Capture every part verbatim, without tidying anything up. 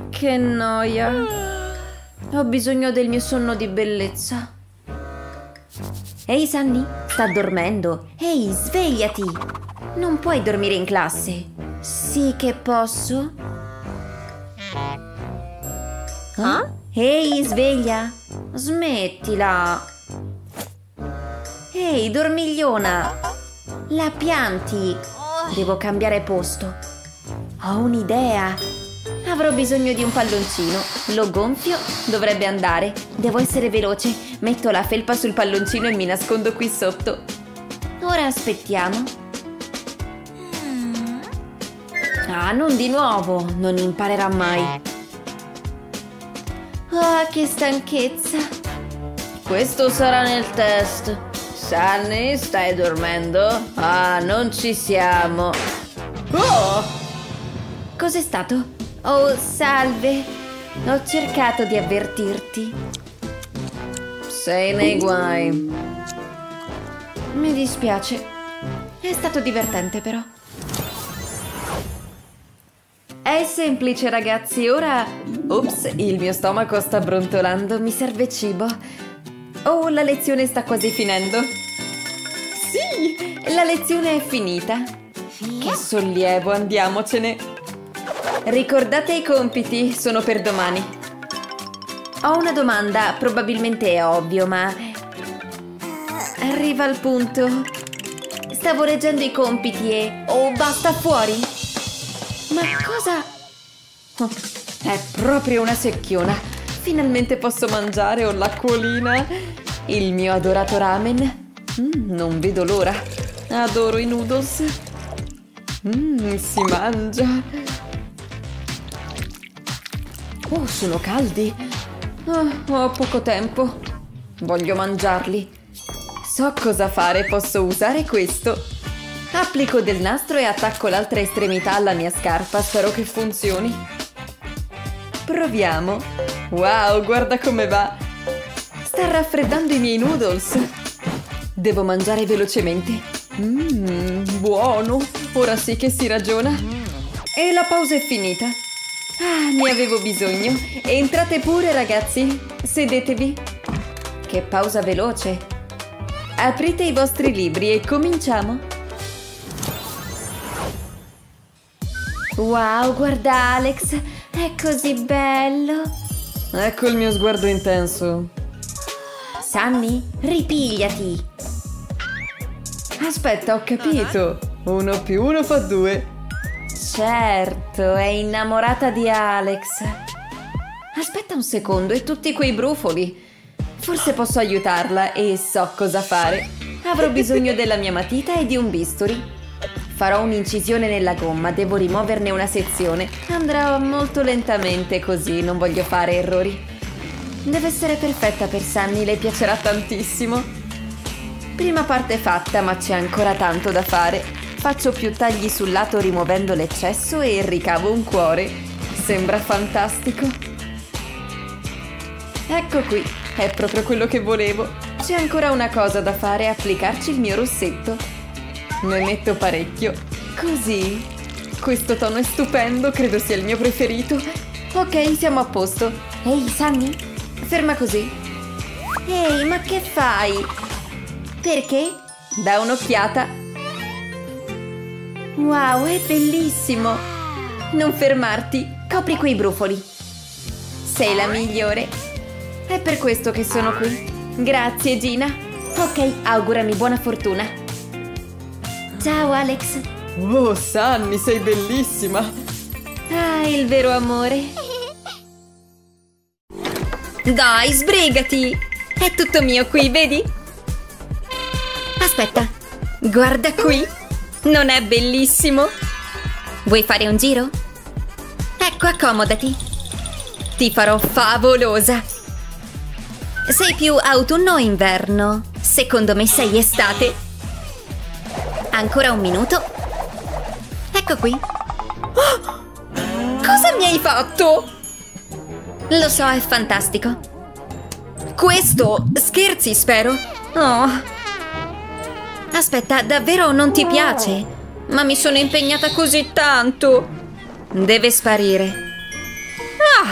che noia. Ho bisogno del mio sonno di bellezza. Ehi Sunny, sta dormendo. Ehi, svegliati. Non puoi dormire in classe. Sì che posso. Eh? Ehi, sveglia. Smettila. Ehi, dormigliona. La pianti. Devo cambiare posto. Ho un'idea. Avrò bisogno di un palloncino. Lo gonfio, dovrebbe andare. Devo essere veloce. Metto la felpa sul palloncino e mi nascondo qui sotto. Ora aspettiamo. Ah, non di nuovo. Non imparerà mai. Ah, che stanchezza. Questo sarà nel test. Sunny, stai dormendo? Ah, non ci siamo. Oh! Cos'è stato? Oh, salve. Ho cercato di avvertirti. Sei nei guai. Mi dispiace. È stato divertente, però. È semplice, ragazzi. Ora... Ops, il mio stomaco sta brontolando. Mi serve cibo. Oh, la lezione sta quasi finendo. Sì, la lezione è finita. Che sollievo, andiamocene. Ricordate i compiti, sono per domani. Ho una domanda, probabilmente è ovvio, ma... Arriva al punto. Stavo leggendo i compiti e... Oh, basta, fuori! Ma cosa... Oh, è proprio una secchiona. Finalmente posso mangiare, ho l'acquolina. Il mio adorato ramen. Mm, non vedo l'ora. Adoro i noodles. Mm, si mangia. Oh, sono caldi. Oh, ho poco tempo. Voglio mangiarli. So cosa fare, posso usare questo. Applico del nastro e attacco l'altra estremità alla mia scarpa. Spero che funzioni. Proviamo. Wow, guarda come va. Sta raffreddando i miei noodles. Devo mangiare velocemente. Mmm, buono. Ora sì che si ragiona. E la pausa è finita. Ah, ne avevo bisogno. Entrate pure, ragazzi. Sedetevi. Che pausa veloce. Aprite i vostri libri e cominciamo. Wow, guarda Alex. È così bello. Ecco il mio sguardo intenso. Sunny, ripigliati. Aspetta, ho capito. Uno più uno fa due. Certo, è innamorata di Alex. Aspetta un secondo, e tutti quei brufoli. Forse posso aiutarla e so cosa fare. Avrò bisogno della mia matita e di un bisturi. Farò un'incisione nella gomma, devo rimuoverne una sezione. Andrà molto lentamente così, non voglio fare errori. Deve essere perfetta per Sunny, le piacerà tantissimo. Prima parte fatta, ma c'è ancora tanto da fare. Faccio più tagli sul lato rimuovendo l'eccesso e ricavo un cuore. Sembra fantastico. Ecco qui, è proprio quello che volevo. C'è ancora una cosa da fare, applicarci il mio rossetto. Ne metto parecchio. Così. Questo tono è stupendo, credo sia il mio preferito. Ok, siamo a posto. Ehi, Sunny? Ferma così. Ehi, ma che fai? Perché? Da un'occhiata. Wow, è bellissimo. Non fermarti, copri quei brufoli. Sei la migliore. È per questo che sono qui. Grazie, Gina. Ok, augurami buona fortuna. Ciao, Alex. Oh, Sunny, sei bellissima. Ah, il vero amore. Dai, sbrigati. È tutto mio qui, vedi? Aspetta, guarda qui. Non è bellissimo? Vuoi fare un giro? Ecco, accomodati. Ti farò favolosa. Sei più autunno o inverno? Secondo me sei estate. Ancora un minuto. Ecco qui. Oh! Cosa mi hai fatto? Lo so, è fantastico. Questo? Scherzi, spero. Oh. Aspetta, davvero non ti piace? Ma mi sono impegnata così tanto. Deve sparire. Ah!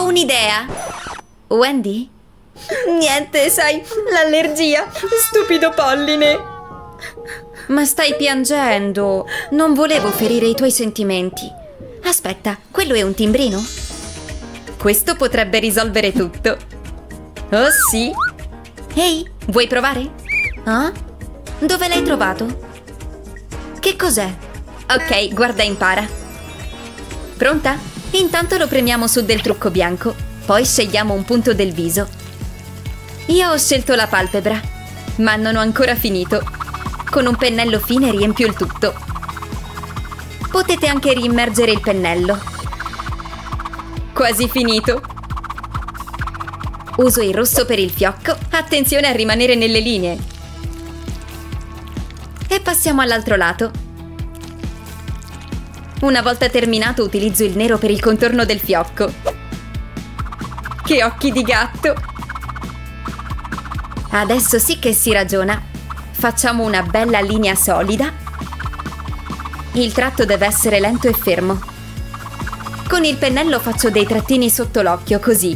un'idea! Wendy? Niente, sai, l'allergia! Stupido polline! Ma stai piangendo! Non volevo ferire i tuoi sentimenti. Aspetta, quello è un timbrino? Questo potrebbe risolvere tutto. Oh sì! Ehi, vuoi provare? Ah? Dove l'hai trovato? Che cos'è? Ok, guarda e impara. Pronta? Intanto lo premiamo su del trucco bianco, poi scegliamo un punto del viso. Io ho scelto la palpebra, ma non ho ancora finito. Con un pennello fine riempio il tutto. Potete anche riimmergere il pennello. Quasi finito. Uso il rosso per il fiocco. Attenzione a rimanere nelle linee. E passiamo all'altro lato. Una volta terminato utilizzo il nero per il contorno del fiocco. Che occhi di gatto! Adesso sì che si ragiona. Facciamo una bella linea solida. Il tratto deve essere lento e fermo. Con il pennello faccio dei trattini sotto l'occhio, così.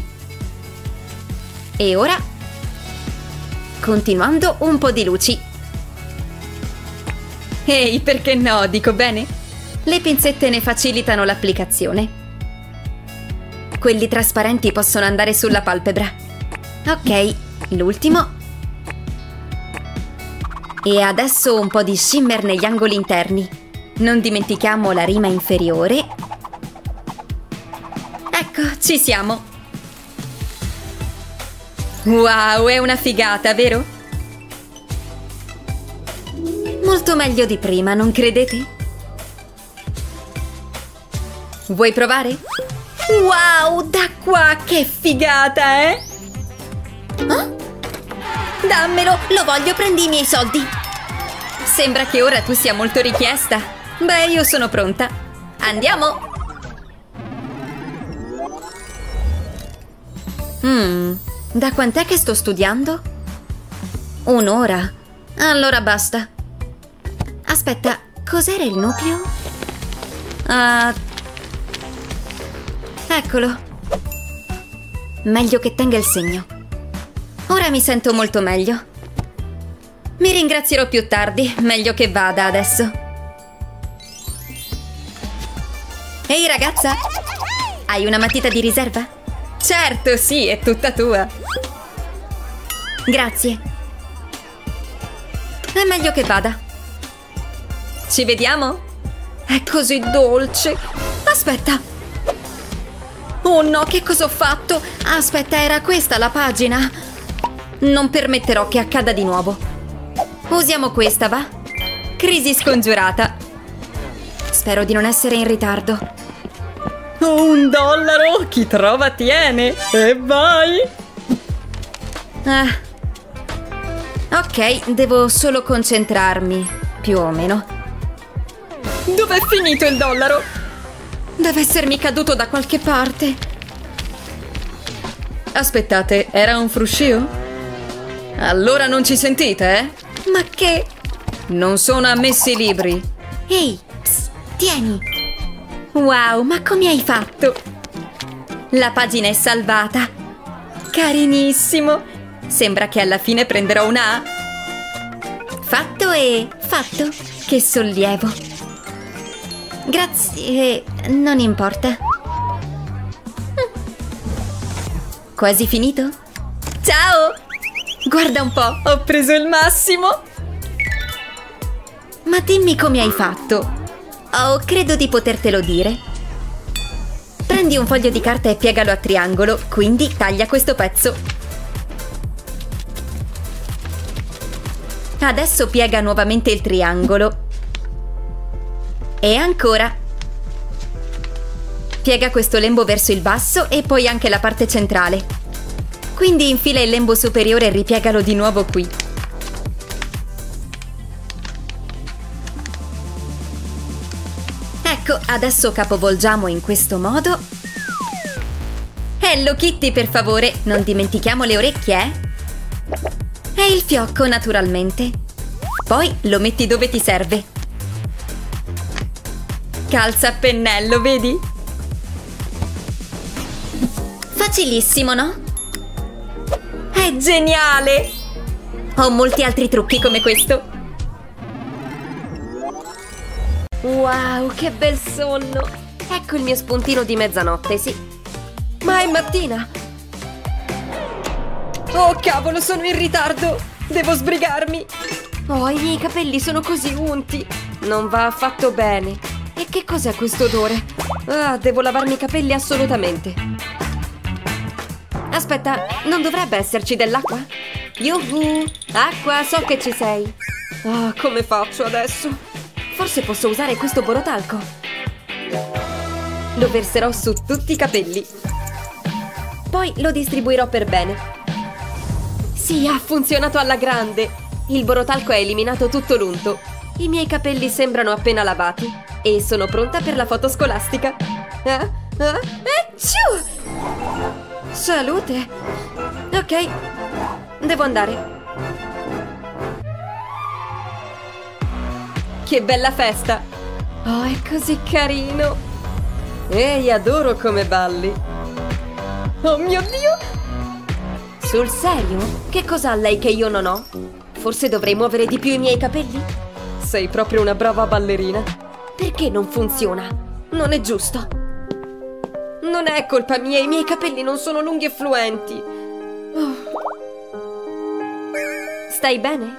E ora, continuando, un po' di luci. Ehi, perché no, dico bene? Le pinzette ne facilitano l'applicazione. Quelli trasparenti possono andare sulla palpebra. Ok, l'ultimo. E adesso un po' di shimmer negli angoli interni. Non dimentichiamo la rima inferiore. Ecco, ci siamo. Wow, è una figata, vero? Molto meglio di prima, non credete? Vuoi provare? Wow, da qua, che figata, eh? Ah? Dammelo, lo voglio, prendi i miei soldi. Sembra che ora tu sia molto richiesta. Beh, io sono pronta. Andiamo! Mmm, da quant'è che sto studiando? Un'ora. Allora basta. Aspetta, cos'era il nucleo? Ah, eccolo. Meglio che tenga il segno. Ora mi sento molto meglio. Mi ringrazierò più tardi, meglio che vada adesso. Ehi ragazza, hai una matita di riserva? Certo, sì, è tutta tua. Grazie. È meglio che vada. Ci vediamo? È così dolce. Aspetta. Oh no, che cosa ho fatto? Aspetta, era questa la pagina. Non permetterò che accada di nuovo. Usiamo questa, va? Crisi scongiurata. Spero di non essere in ritardo. Oh, un dollaro! Chi trova tiene! E vai! Ah. Ok, devo solo concentrarmi, più o meno. Dov'è finito il dollaro? Deve essermi caduto da qualche parte. Aspettate, era un fruscio? Allora non ci sentite, eh? Ma che? Non sono ammessi i libri. Ehi, psst, tieni. Wow, ma come hai fatto? La pagina è salvata. Carinissimo. Sembra che alla fine prenderò una A. Fatto e fatto. Che sollievo. Grazie, non importa. Quasi finito? Ciao! Guarda un po', ho preso il massimo! Ma dimmi come hai fatto. Oh, credo di potertelo dire. Prendi un foglio di carta e piegalo a triangolo, quindi taglia questo pezzo. Adesso piega nuovamente il triangolo. E ancora. Piega questo lembo verso il basso e poi anche la parte centrale. Quindi infila il lembo superiore e ripiegalo di nuovo qui. Ecco, adesso capovolgiamo in questo modo. Hello Kitty, per favore, non dimentichiamo le orecchie, eh? E il fiocco, naturalmente. Poi lo metti dove ti serve. Calza a pennello, vedi? Facilissimo, no? È geniale! Ho molti altri trucchi come questo. Wow, che bel sonno! Ecco il mio spuntino di mezzanotte, sì. Ma è mattina! Oh, cavolo, sono in ritardo! Devo sbrigarmi! Oh, i miei capelli sono così unti! Non va affatto bene! E che cos'è questo odore? Ah, devo lavarmi i capelli assolutamente! Aspetta, non dovrebbe esserci dell'acqua? Yuhu! Acqua, so che ci sei! Ah, come faccio adesso? Forse posso usare questo borotalco. Lo verserò su tutti i capelli. Poi lo distribuirò per bene. Sì, ha funzionato alla grande! Il borotalco ha eliminato tutto l'unto. I miei capelli sembrano appena lavati. E sono pronta per la foto scolastica. Ah, ah, ecciù! Salute! Ok, devo andare. Che bella festa! Oh, è così carino! Ehi, adoro come balli! Oh mio Dio! Sul serio? Che cosa ha lei che io non ho? Forse dovrei muovere di più i miei capelli? Sei proprio una brava ballerina! Perché non funziona? Non è giusto! Non è colpa mia, i miei capelli non sono lunghi e fluenti! Oh. Stai bene?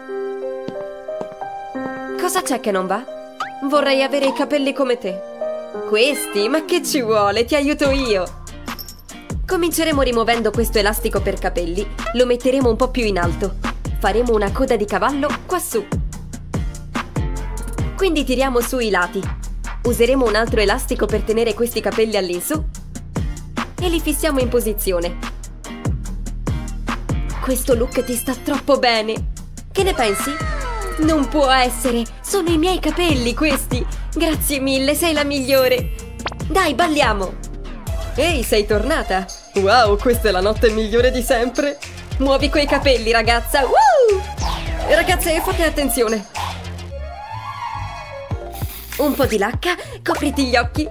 Cosa c'è che non va? Vorrei avere i capelli come te. Questi? Ma che ci vuole? Ti aiuto io! Cominceremo rimuovendo questo elastico per capelli. Lo metteremo un po' più in alto. Faremo una coda di cavallo qua su. Quindi tiriamo su i lati. Useremo un altro elastico per tenere questi capelli all'insù. E li fissiamo in posizione. Questo look ti sta troppo bene. Che ne pensi? Non può essere! Sono i miei capelli questi! Grazie mille, sei la migliore! Dai, balliamo! Ehi, sei tornata! Wow, questa è la notte migliore di sempre! Muovi quei capelli, ragazza! Woo! Ragazze, fate attenzione! Un po' di lacca, copriti gli occhi!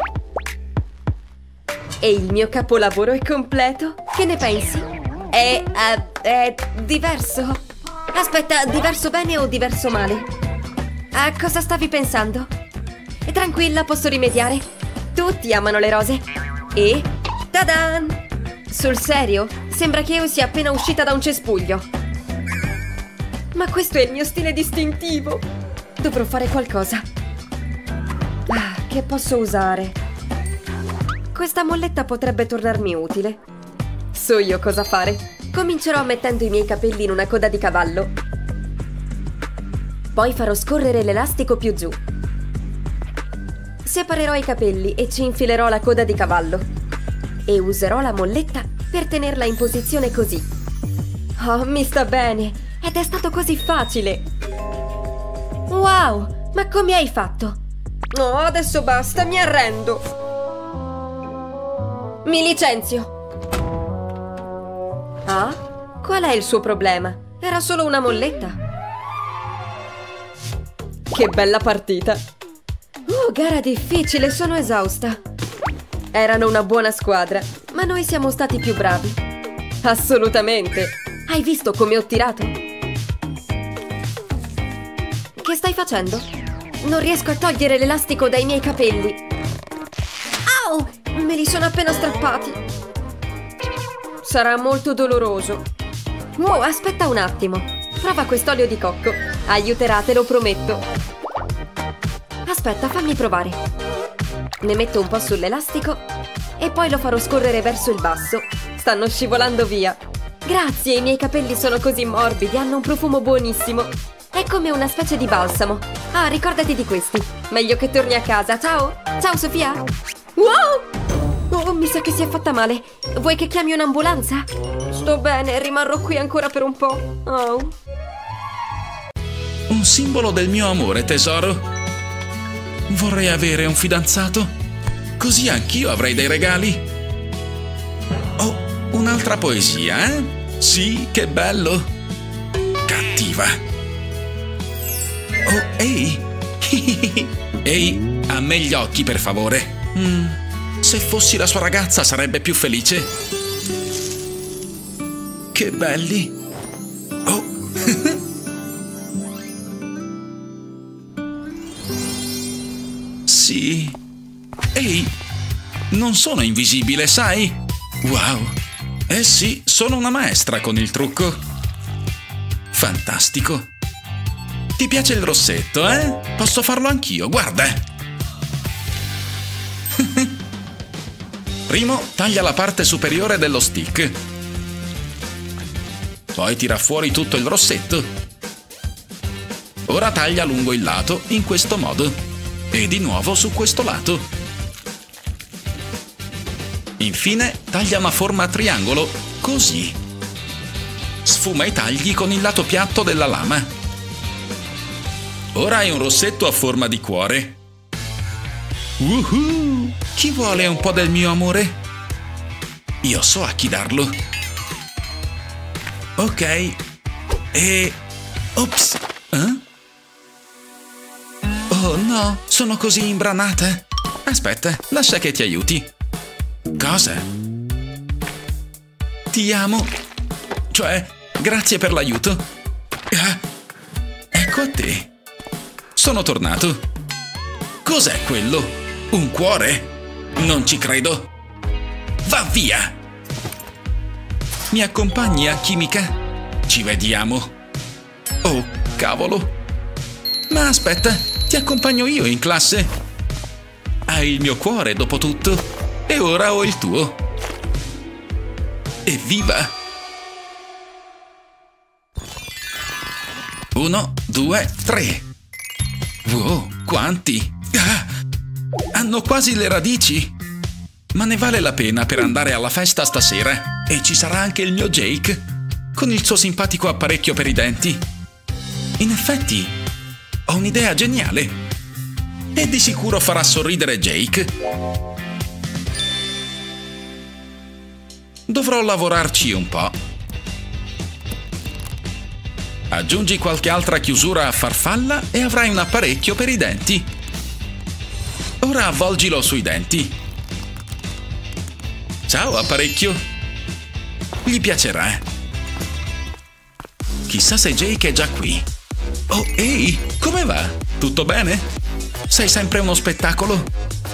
E il mio capolavoro è completo! Che ne pensi? È... Uh, è diverso! Aspetta, diverso bene o diverso male? A cosa stavi pensando? Tranquilla, posso rimediare. Tutti amano le rose. E... ta-dan! Sul serio? Sembra che io sia appena uscita da un cespuglio. Ma questo è il mio stile distintivo. Dovrò fare qualcosa. Ah, che posso usare? Questa molletta potrebbe tornarmi utile. So io cosa fare. Comincerò mettendo i miei capelli in una coda di cavallo. Poi farò scorrere l'elastico più giù. Separerò i capelli e ci infilerò la coda di cavallo. E userò la molletta per tenerla in posizione così. Oh, mi sta bene! Ed è stato così facile! Wow! Ma come hai fatto? No, adesso basta, mi arrendo! Mi licenzio! Ah? Qual è il suo problema? Era solo una molletta. Che bella partita! Oh, gara difficile, sono esausta. Erano una buona squadra, ma noi siamo stati più bravi. Assolutamente! Hai visto come ho tirato? Che stai facendo? Non riesco a togliere l'elastico dai miei capelli. Au! Me li sono appena strappati. Sarà molto doloroso. Wow, aspetta un attimo. Prova quest'olio di cocco. Aiuterà, te lo prometto. Aspetta, fammi provare. Ne metto un po' sull'elastico e poi lo farò scorrere verso il basso. Stanno scivolando via. Grazie, i miei capelli sono così morbidi, hanno un profumo buonissimo. È come una specie di balsamo. Ah, ricordati di questi. Meglio che torni a casa. Ciao! Ciao, Sofia! Wow! Oh, mi sa che si è fatta male. Vuoi che chiami un'ambulanza? Sto bene, rimarrò qui ancora per un po'. Oh. Un simbolo del mio amore, tesoro. Vorrei avere un fidanzato. Così anch'io avrei dei regali. Oh, un'altra poesia, eh? Sì, che bello. Cattiva. Oh, ehi. Ehi, a me gli occhi, per favore. Mm. Se fossi la sua ragazza sarebbe più felice. che belli! Oh! Sì. Ehi, non sono invisibile, sai? Wow! Eh sì, sono una maestra con il trucco. Fantastico! Ti piace il rossetto, eh? Posso farlo anch'io, guarda! Primo, taglia la parte superiore dello stick. Poi tira fuori tutto il rossetto. Ora taglia lungo il lato in questo modo. E di nuovo su questo lato. Infine, taglia una forma a triangolo, così. Sfuma i tagli con il lato piatto della lama. Ora hai un rossetto a forma di cuore. Woohoo! Chi vuole un po' del mio amore? Io so a chi darlo. Ok. E... Ops! Eh? Oh no, sono così imbranata. Aspetta, lascia che ti aiuti. Cosa? Ti amo. Cioè, grazie per l'aiuto. Ah, ecco a te. Sono tornato. Cos'è quello? Un cuore? Non ci credo. Va via! Mi accompagni a chimica? Ci vediamo. Oh, cavolo. Ma aspetta, ti accompagno io in classe. Hai il mio cuore, dopo tutto. E ora ho il tuo. Evviva! Uno, due, tre. Wow, quanti! Ah, hanno quasi le radici. Ma ne vale la pena per andare alla festa stasera. E ci sarà anche il mio Jake, con il suo simpatico apparecchio per i denti. In effetti, ho un'idea geniale. E di sicuro farà sorridere Jake. Dovrò lavorarci un po'. Aggiungi qualche altra chiusura a farfalla e avrai un apparecchio per i denti. Ora avvolgilo sui denti. Ciao, apparecchio. Gli piacerà. Chissà se Jake è già qui. Oh, ehi, come va? Tutto bene? Sei sempre uno spettacolo?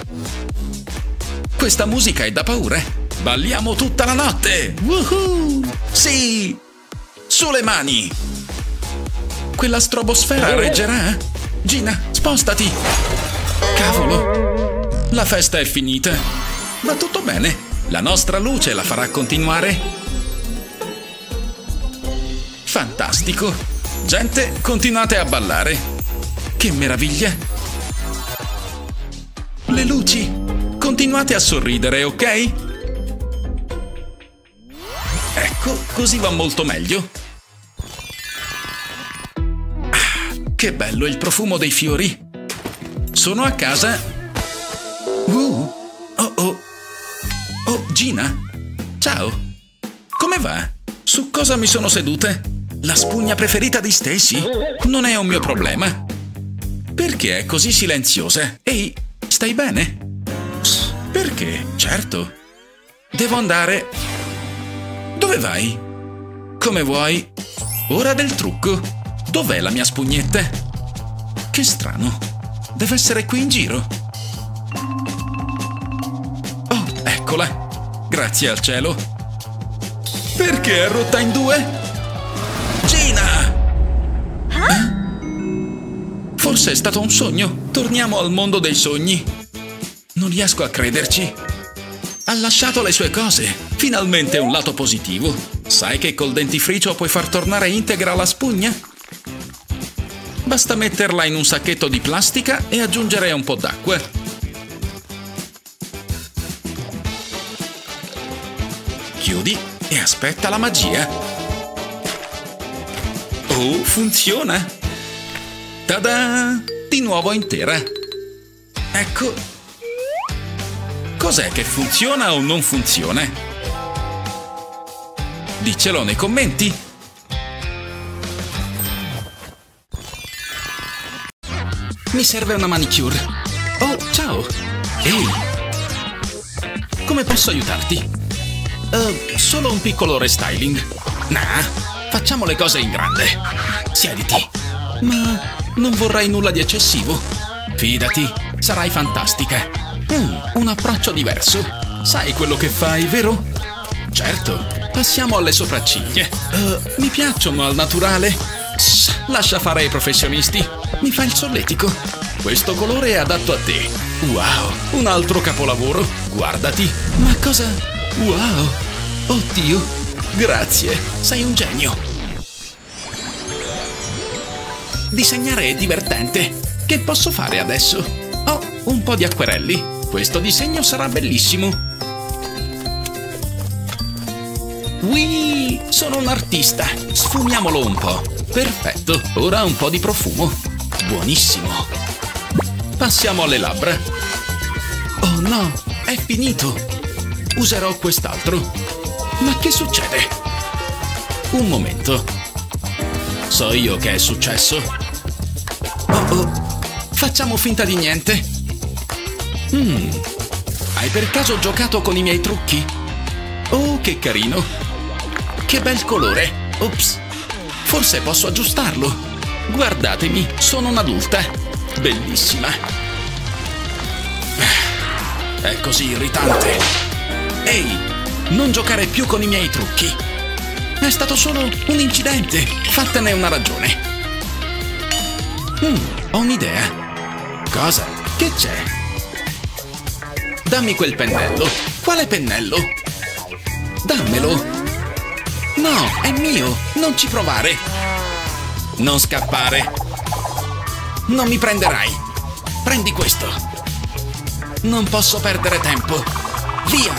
Questa musica è da paura. Balliamo tutta la notte! Woohoo! Sì! Sulle mani! Quella strobosfera reggerà? Gina, spostati! Cavolo! La festa è finita! Va tutto bene! La nostra luce la farà continuare! Fantastico! Gente, continuate a ballare! Che meraviglia! Le luci! Continuate a sorridere, ok? Ecco, così va molto meglio. Ah, che bello il profumo dei fiori. Sono a casa. Uh, oh oh. Oh, Gina. Ciao. Come va? Su cosa mi sono seduta? La spugna preferita di Stacy? Non è un mio problema. Perché è così silenziosa? Ehi, stai bene? Psst, perché? Certo. Devo andare... Dove vai? Come vuoi. Ora del trucco. Dov'è la mia spugnetta? Che strano. Deve essere qui in giro. Oh, eccola. Grazie al cielo. Perché è rotta in due? Gina! Eh? Forse è stato un sogno. Torniamo al mondo dei sogni. Non riesco a crederci. Ha lasciato le sue cose. Finalmente un lato positivo. Sai che col dentifricio puoi far tornare integra la spugna? Basta metterla in un sacchetto di plastica e aggiungere un po' d'acqua. Chiudi e aspetta la magia. Oh, funziona! Tada! Di nuovo intera. Ecco. Cos'è che funziona o non funziona? Diccelo nei commenti. Mi serve una manicure. Oh, ciao. Ehi. Come posso aiutarti? Uh, solo un piccolo restyling. Nah, facciamo le cose in grande. Siediti. Ma non vorrai nulla di eccessivo. Fidati, sarai fantastica. Mm, un approccio diverso. Sai quello che fai, vero? Certo, passiamo alle sopracciglia. Uh, mi piacciono al naturale. Shh, lascia fare ai professionisti. Mi fa il solletico. Questo colore è adatto a te. Wow, un altro capolavoro. Guardati. Ma cosa? Wow. Oddio. Grazie, sei un genio. Disegnare è divertente. Che posso fare adesso? Ho un po' di acquerelli. Questo disegno sarà bellissimo. Whee! Sono un artista. Sfumiamolo un po'. Perfetto. Ora un po' di profumo. Buonissimo. Passiamo alle labbra. Oh no, è finito. Userò quest'altro. Ma che succede? Un momento. So io che è successo. Oh oh. Facciamo finta di niente. Hmm. Hai per caso giocato con i miei trucchi? Oh, che carino. Che bel colore. Ops. Forse posso aggiustarlo. Guardatemi, sono un'adulta. Bellissima. È così irritante. Ehi, non giocare più con i miei trucchi. È stato solo un incidente. Fattene una ragione. Hmm, ho un'idea. Cosa? Che c'è? Dammi quel pennello. Quale pennello? Dammelo. No, è mio. Non ci provare. Non scappare. Non mi prenderai. Prendi questo. Non posso perdere tempo. Via.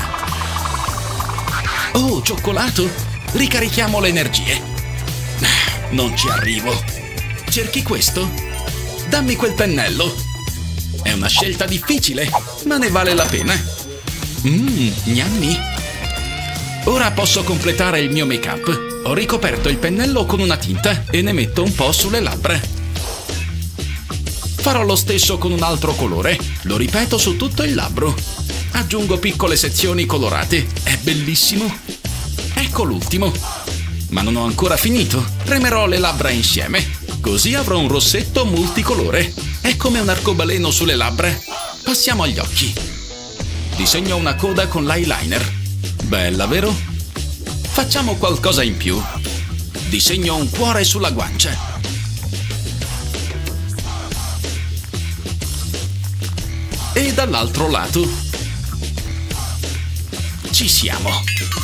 Oh, cioccolato. Ricarichiamo le energie. Non ci arrivo. Cerchi questo? Dammi quel pennello. È una scelta difficile, ma ne vale la pena. Mmm, gnammi. Ora posso completare il mio make-up. Ho ricoperto il pennello con una tinta e ne metto un po' sulle labbra. Farò lo stesso con un altro colore. Lo ripeto su tutto il labbro. Aggiungo piccole sezioni colorate. È bellissimo. Ecco l'ultimo. Ma non ho ancora finito. Premerò le labbra insieme. Così avrò un rossetto multicolore. È come un arcobaleno sulle labbra. Passiamo agli occhi. Disegno una coda con l'eyeliner. Bella, vero? Facciamo qualcosa in più. Disegno un cuore sulla guancia. E dall'altro lato. Ci siamo.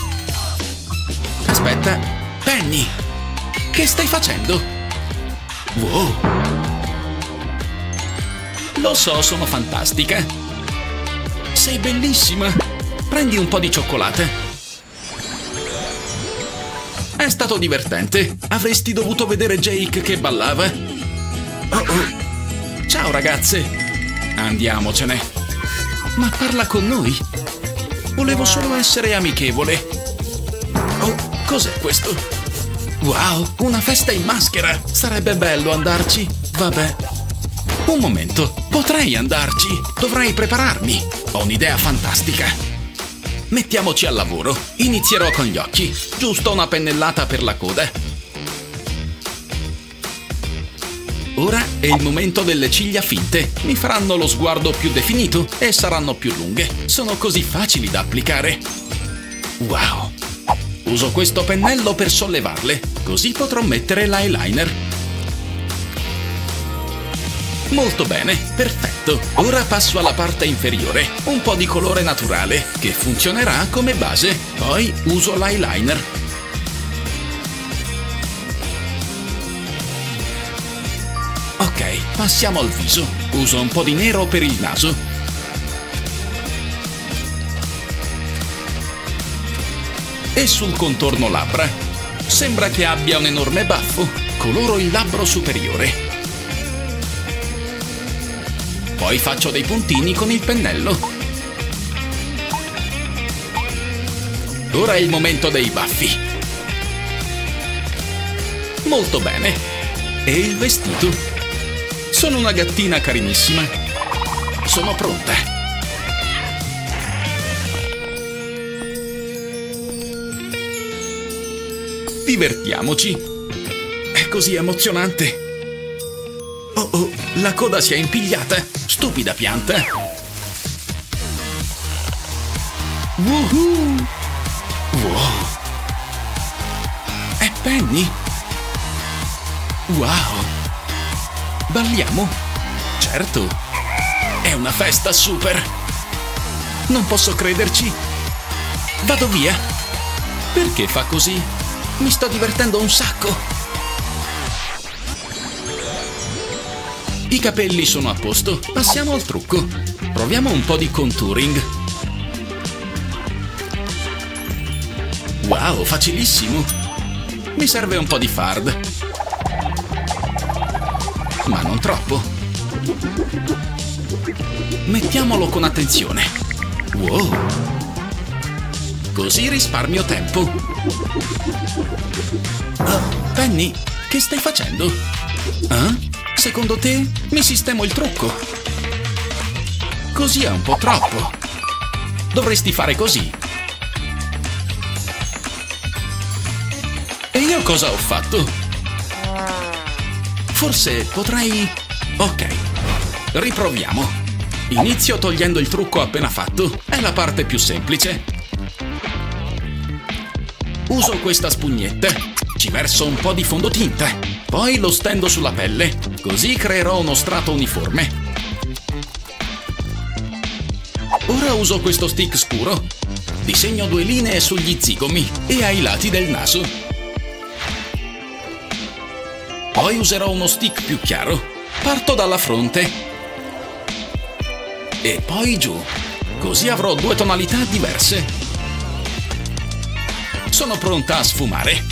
Aspetta, Penny. Che stai facendo? Wow. Lo so, sono fantastica. Sei bellissima. Prendi un po' di cioccolata. È stato divertente. Avresti dovuto vedere Jake che ballava. Oh oh. Ciao ragazze. Andiamocene. Ma parla con noi. Volevo solo essere amichevole. Oh, cos'è questo? Wow, una festa in maschera. Sarebbe bello andarci. Vabbè. Un momento, potrei andarci. Dovrei prepararmi. Ho un'idea fantastica. Mettiamoci al lavoro. Inizierò con gli occhi. Giusto una pennellata per la coda. Ora è il momento delle ciglia finte. Mi faranno lo sguardo più definito e saranno più lunghe. Sono così facili da applicare. Wow. Uso questo pennello per sollevarle. Così potrò mettere l'eyeliner. Molto bene, perfetto. Ora passo alla parte inferiore. Un po' di colore naturale, che funzionerà come base. Poi uso l'eyeliner. Ok, passiamo al viso. Uso un po' di nero per il naso. E sul contorno labbra. Sembra che abbia un enorme baffo. Coloro il labbro superiore. Poi faccio dei puntini con il pennello. Ora è il momento dei baffi. Molto bene. E il vestito? Sono una gattina carinissima. Sono pronta. Divertiamoci. È così emozionante. Oh oh, la coda si è impigliata. Stupida pianta. Woohoo! Wow! È Penny! Wow! Balliamo? Certo! È una festa super! Non posso crederci! Vado via! Perché fa così? Mi sto divertendo un sacco! I capelli sono a posto, passiamo al trucco. Proviamo un po' di contouring. Wow, facilissimo! Mi serve un po' di fard. Ma non troppo. Mettiamolo con attenzione. Wow! Così risparmio tempo. Uh, Penny, che stai facendo? Eh? Secondo te mi sistemo il trucco? Così è un po' troppo. Dovresti fare così. E io cosa ho fatto? Forse potrei... Ok, riproviamo. Inizio togliendo il trucco appena fatto. È la parte più semplice. Uso questa spugnetta. Ci verso un po' di fondotinta. Poi lo stendo sulla pelle. Così creerò uno strato uniforme. Ora uso questo stick scuro. Disegno due linee sugli zigomi e ai lati del naso. Poi userò uno stick più chiaro. Parto dalla fronte. E poi giù. Così avrò due tonalità diverse. Sono pronta a sfumare.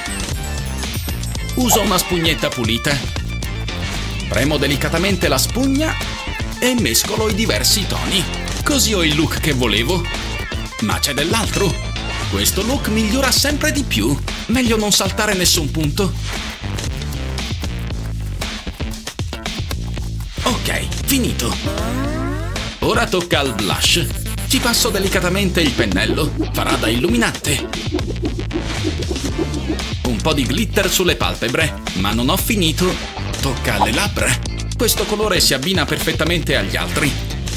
Uso una spugnetta pulita. Premo delicatamente la spugna e mescolo i diversi toni. Così ho il look che volevo. Ma c'è dell'altro. Questo look migliora sempre di più. Meglio non saltare nessun punto. Ok, finito. Ora tocca al blush. Ci passo delicatamente il pennello. Farà da illuminante. Un po' di glitter sulle palpebre. Ma non ho finito. Tocca alle labbra. Questo colore si abbina perfettamente agli altri.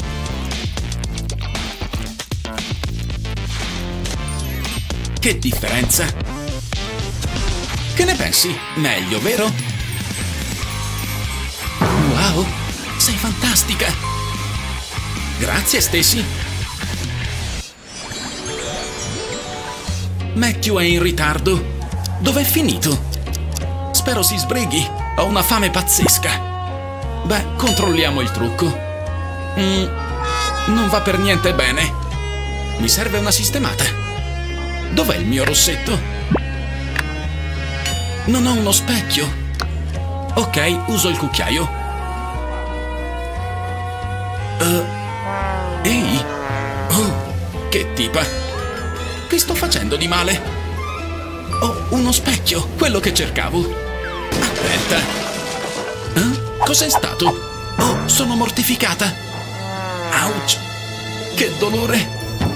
Che differenza? Che ne pensi? Meglio, vero? Wow, sei fantastica! Grazie, Stacy. Matthew è in ritardo. Dov'è finito? Spero si sbrighi. Ho una fame pazzesca. Beh, controlliamo il trucco. Mm, non va per niente bene. Mi serve una sistemata. Dov'è il mio rossetto? Non ho uno specchio. Ok, uso il cucchiaio. Uh, ehi! Oh, che tipa! Che sto facendo di male? Oh, uno specchio, quello che cercavo. Aspetta. Eh? Cos'è stato? Oh, sono mortificata. Ouch! Che dolore!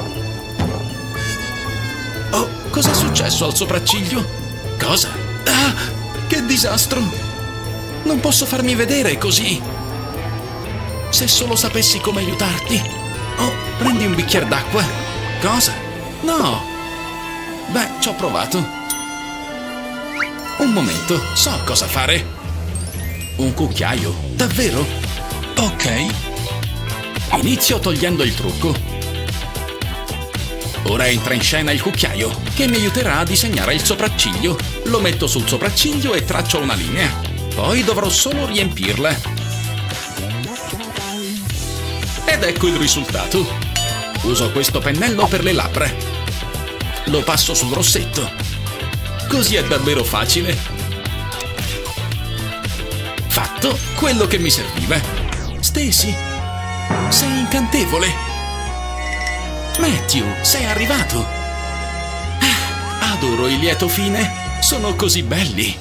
Oh, cos'è successo al sopracciglio? Cosa? Ah, che disastro! Non posso farmi vedere così. Se solo sapessi come aiutarti. Oh, prendi un bicchiere d'acqua. Cosa? No! Beh, ci ho provato. Un momento, so cosa fare. Un cucchiaio, davvero? Ok. Inizio togliendo il trucco. Ora entra in scena il cucchiaio, che mi aiuterà a disegnare il sopracciglio. Lo metto sul sopracciglio e traccio una linea. Poi dovrò solo riempirla. Ed ecco il risultato. Uso questo pennello per le labbra. Lo passo sul rossetto. Così è davvero facile. Fatto quello che mi serviva. Stacy, sei incantevole. Matthew, sei arrivato. Ah, adoro il lieto fine. Sono così belli.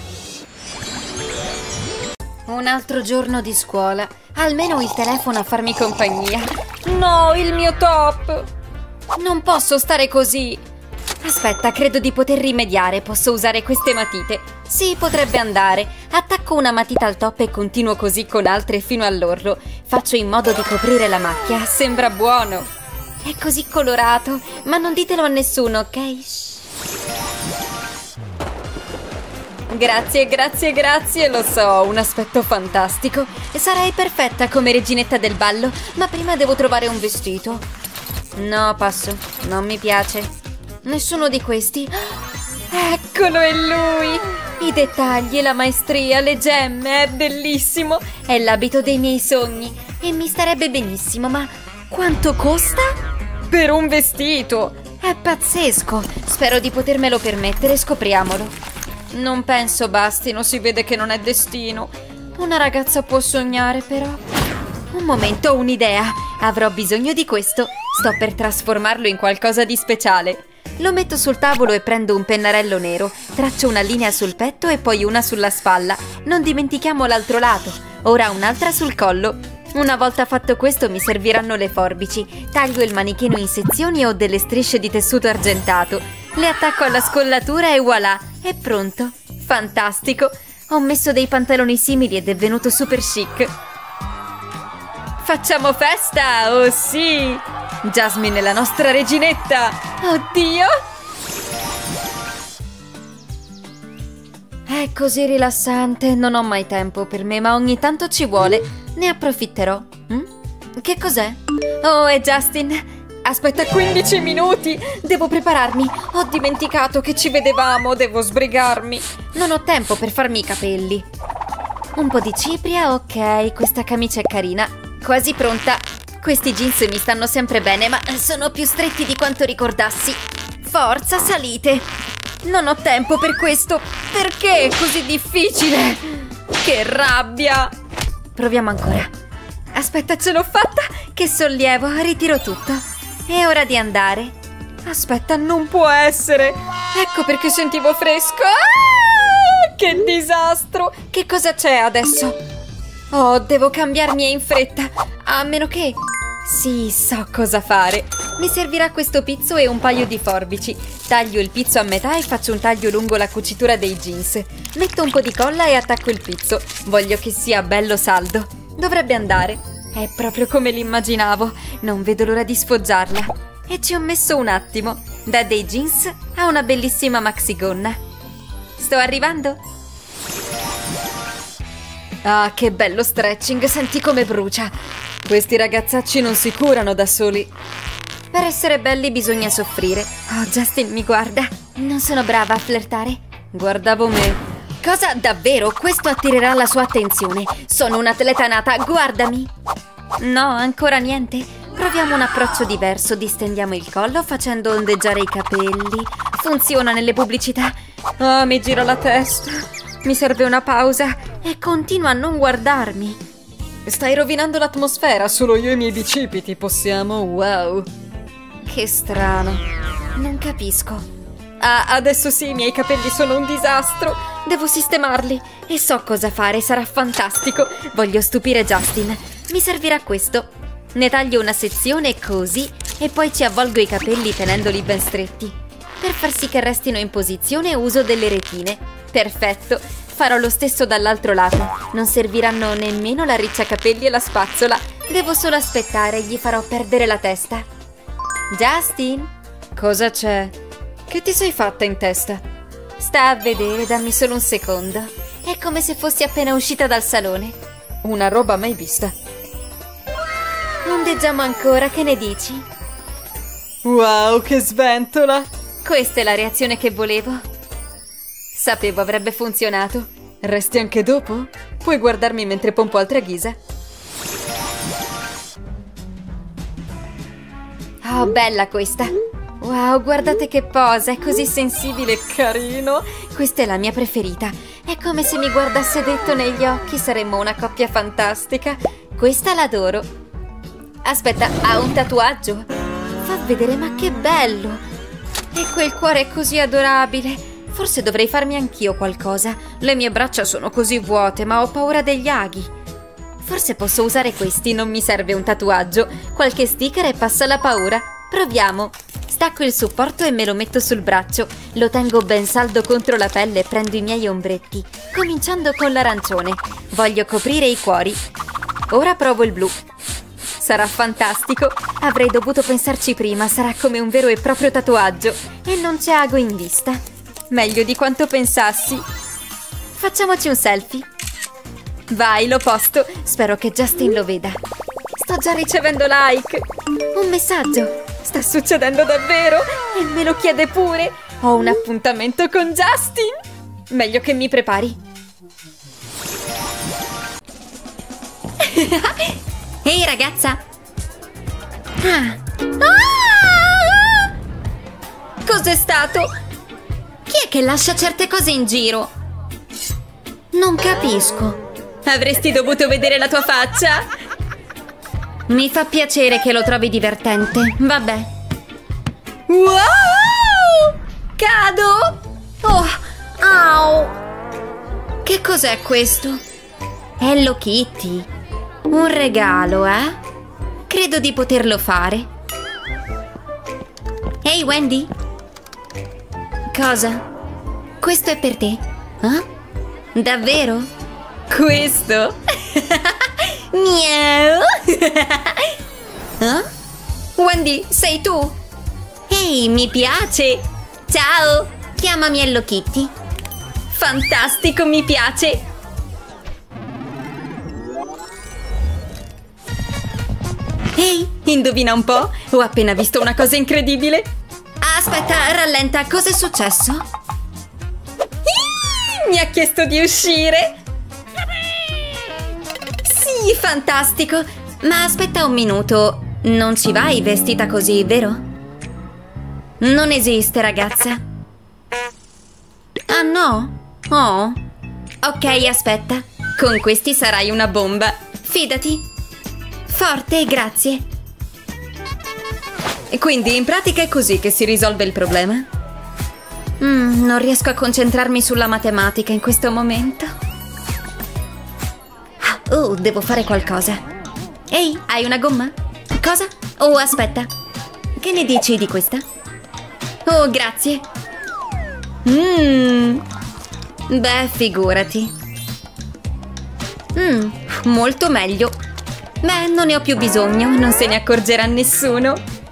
Un altro giorno di scuola. Almeno il telefono a farmi compagnia. No, il mio top! Non posso stare così. Aspetta, credo di poter rimediare. Posso usare queste matite. Sì, potrebbe andare. Attacco una matita al top e continuo così con altre fino all'orlo. Faccio in modo di coprire la macchia. Sembra buono. È così colorato. Ma non ditelo a nessuno, ok? Shh. Grazie, grazie, grazie. Lo so, un aspetto fantastico. Sarei perfetta come reginetta del ballo. Ma prima devo trovare un vestito. No, passo. Non mi piace. Nessuno di questi. Eccolo, è lui! I dettagli, la maestria, le gemme, è bellissimo! È l'abito dei miei sogni e mi starebbe benissimo, ma quanto costa? Per un vestito! È pazzesco! Spero di potermelo permettere, scopriamolo. Non penso bastino, si vede che non è destino. Una ragazza può sognare, però. Un momento, ho un'idea. Avrò bisogno di questo. Sto per trasformarlo in qualcosa di speciale. Lo metto sul tavolo e prendo un pennarello nero, traccio una linea sul petto e poi una sulla spalla. Non dimentichiamo l'altro lato. Ora un'altra sul collo. Una volta fatto questo mi serviranno le forbici. Taglio il manichino in sezioni o delle strisce di tessuto argentato. Le attacco alla scollatura e voilà, è pronto. Fantastico! Ho messo dei pantaloni simili ed è venuto super chic. Facciamo festa! Oh sì! Jasmine è la nostra reginetta! Oddio! È così rilassante, non ho mai tempo per me, ma ogni tanto ci vuole. Ne approfitterò. Mm? Che cos'è? Oh, è Justin! Aspetta quindici minuti! Devo prepararmi! Ho dimenticato che ci vedevamo, devo sbrigarmi! Non ho tempo per farmi i capelli. Un po' di cipria, ok, questa camicia è carina. Quasi pronta. Questi jeans mi stanno sempre bene, ma sono più stretti di quanto ricordassi. Forza, salite! Non ho tempo per questo. Perché è così difficile? Che rabbia! Proviamo ancora. Aspetta, ce l'ho fatta! Che sollievo, ritiro tutto. È ora di andare. Aspetta, non può essere. Ecco perché sentivo fresco. Ah, che disastro! Che cosa c'è adesso? Oh, devo cambiarmi in fretta. A meno che... Sì, so cosa fare. Mi servirà questo pizzo e un paio di forbici. Taglio il pizzo a metà e faccio un taglio lungo la cucitura dei jeans. Metto un po' di colla e attacco il pizzo. Voglio che sia bello saldo. Dovrebbe andare. È proprio come l'immaginavo. Non vedo l'ora di sfoggiarla. E ci ho messo un attimo. Da dei jeans a una bellissima maxigonna. Sto arrivando? Ah, che bello stretching, senti come brucia. Questi ragazzacci non si curano da soli. Per essere belli bisogna soffrire. Oh, Justin mi guarda. Non sono brava a flirtare. Guardavo me. Cosa? Davvero? Questo attirerà la sua attenzione. Sono un'atleta nata, guardami. No, ancora niente. Proviamo un approccio diverso. Distendiamo il collo facendo ondeggiare i capelli. Funziona nelle pubblicità. Oh, mi giro la testa. Mi serve una pausa. E continua a non guardarmi. Stai rovinando l'atmosfera. Solo io e i miei bicipiti possiamo. Wow. Che strano. Non capisco. Ah, adesso sì, i miei capelli sono un disastro. Devo sistemarli. E so cosa fare, sarà fantastico. Voglio stupire Justin. Mi servirà questo. Ne taglio una sezione così e poi ci avvolgo i capelli tenendoli ben stretti. Per far sì che restino in posizione uso delle retine. Perfetto. Farò lo stesso dall'altro lato. Non serviranno nemmeno la ricciacapelli e la spazzola. Devo solo aspettare, gli farò perdere la testa. Justin? Cosa c'è? Che ti sei fatta in testa? Sta a vedere, dammi solo un secondo. È come se fossi appena uscita dal salone. Una roba mai vista. Ondeggiamo ancora, che ne dici? Wow, che sventola! Questa è la reazione che volevo. Sapevo avrebbe funzionato. Resti anche dopo? Puoi guardarmi mentre pompo altra ghisa. Oh, bella questa. Wow, guardate che posa, è così sensibile e carino. Questa è la mia preferita. È come se mi guardasse dritto negli occhi, saremmo una coppia fantastica. Questa l'adoro. Aspetta, ha un tatuaggio? Fa vedere, ma che bello! E quel cuore è così adorabile. Forse dovrei farmi anch'io qualcosa. Le mie braccia sono così vuote, ma ho paura degli aghi. Forse posso usare questi, non mi serve un tatuaggio. Qualche sticker e passa la paura. Proviamo. Stacco il supporto e me lo metto sul braccio. Lo tengo ben saldo contro la pelle e prendo i miei ombretti, cominciando con l'arancione. Voglio coprire i cuori. Ora provo il blu. Sarà fantastico. Avrei dovuto pensarci prima. Sarà come un vero e proprio tatuaggio. E non c'è ago in vista. Meglio di quanto pensassi. Facciamoci un selfie. Vai, lo posto. Spero che Justin lo veda. Sto già ricevendo like. Un messaggio. Sta succedendo davvero? E me lo chiede pure. Ho un appuntamento con Justin. Meglio che mi prepari. Ehi ragazza! Ah. Ah! Cos'è stato? Chi è che lascia certe cose in giro? Non capisco. Avresti dovuto vedere la tua faccia! Mi fa piacere che lo trovi divertente. Vabbè. Wow! Cado! Oh! Au! Che cos'è questo? Hello Kitty. Un regalo, eh? Credo di poterlo fare. Ehi Wendy? Cosa? Questo è per te? Eh? Davvero? Questo? Miau! Eh? Wendy, sei tu? Ehi, mi piace! Ciao! Chiamami Hello Kitty. Fantastico, mi piace! Ehi, indovina un po'? Ho appena visto una cosa incredibile! Aspetta, rallenta, cosa è successo? Ih, mi ha chiesto di uscire! Sì, fantastico! Ma aspetta un minuto, non ci vai vestita così, vero? Non esiste, ragazza. Ah no? Oh. Ok, aspetta. Con questi sarai una bomba. Fidati. Forte, grazie. E quindi in pratica è così che si risolve il problema? Mm, non riesco a concentrarmi sulla matematica in questo momento. Oh, devo fare qualcosa. Ehi, hai una gomma? Cosa? Oh, aspetta. Che ne dici di questa? Oh, grazie. Mmm. Beh, figurati. Mmm, molto meglio. Beh, non ne ho più bisogno, non se ne accorgerà nessuno.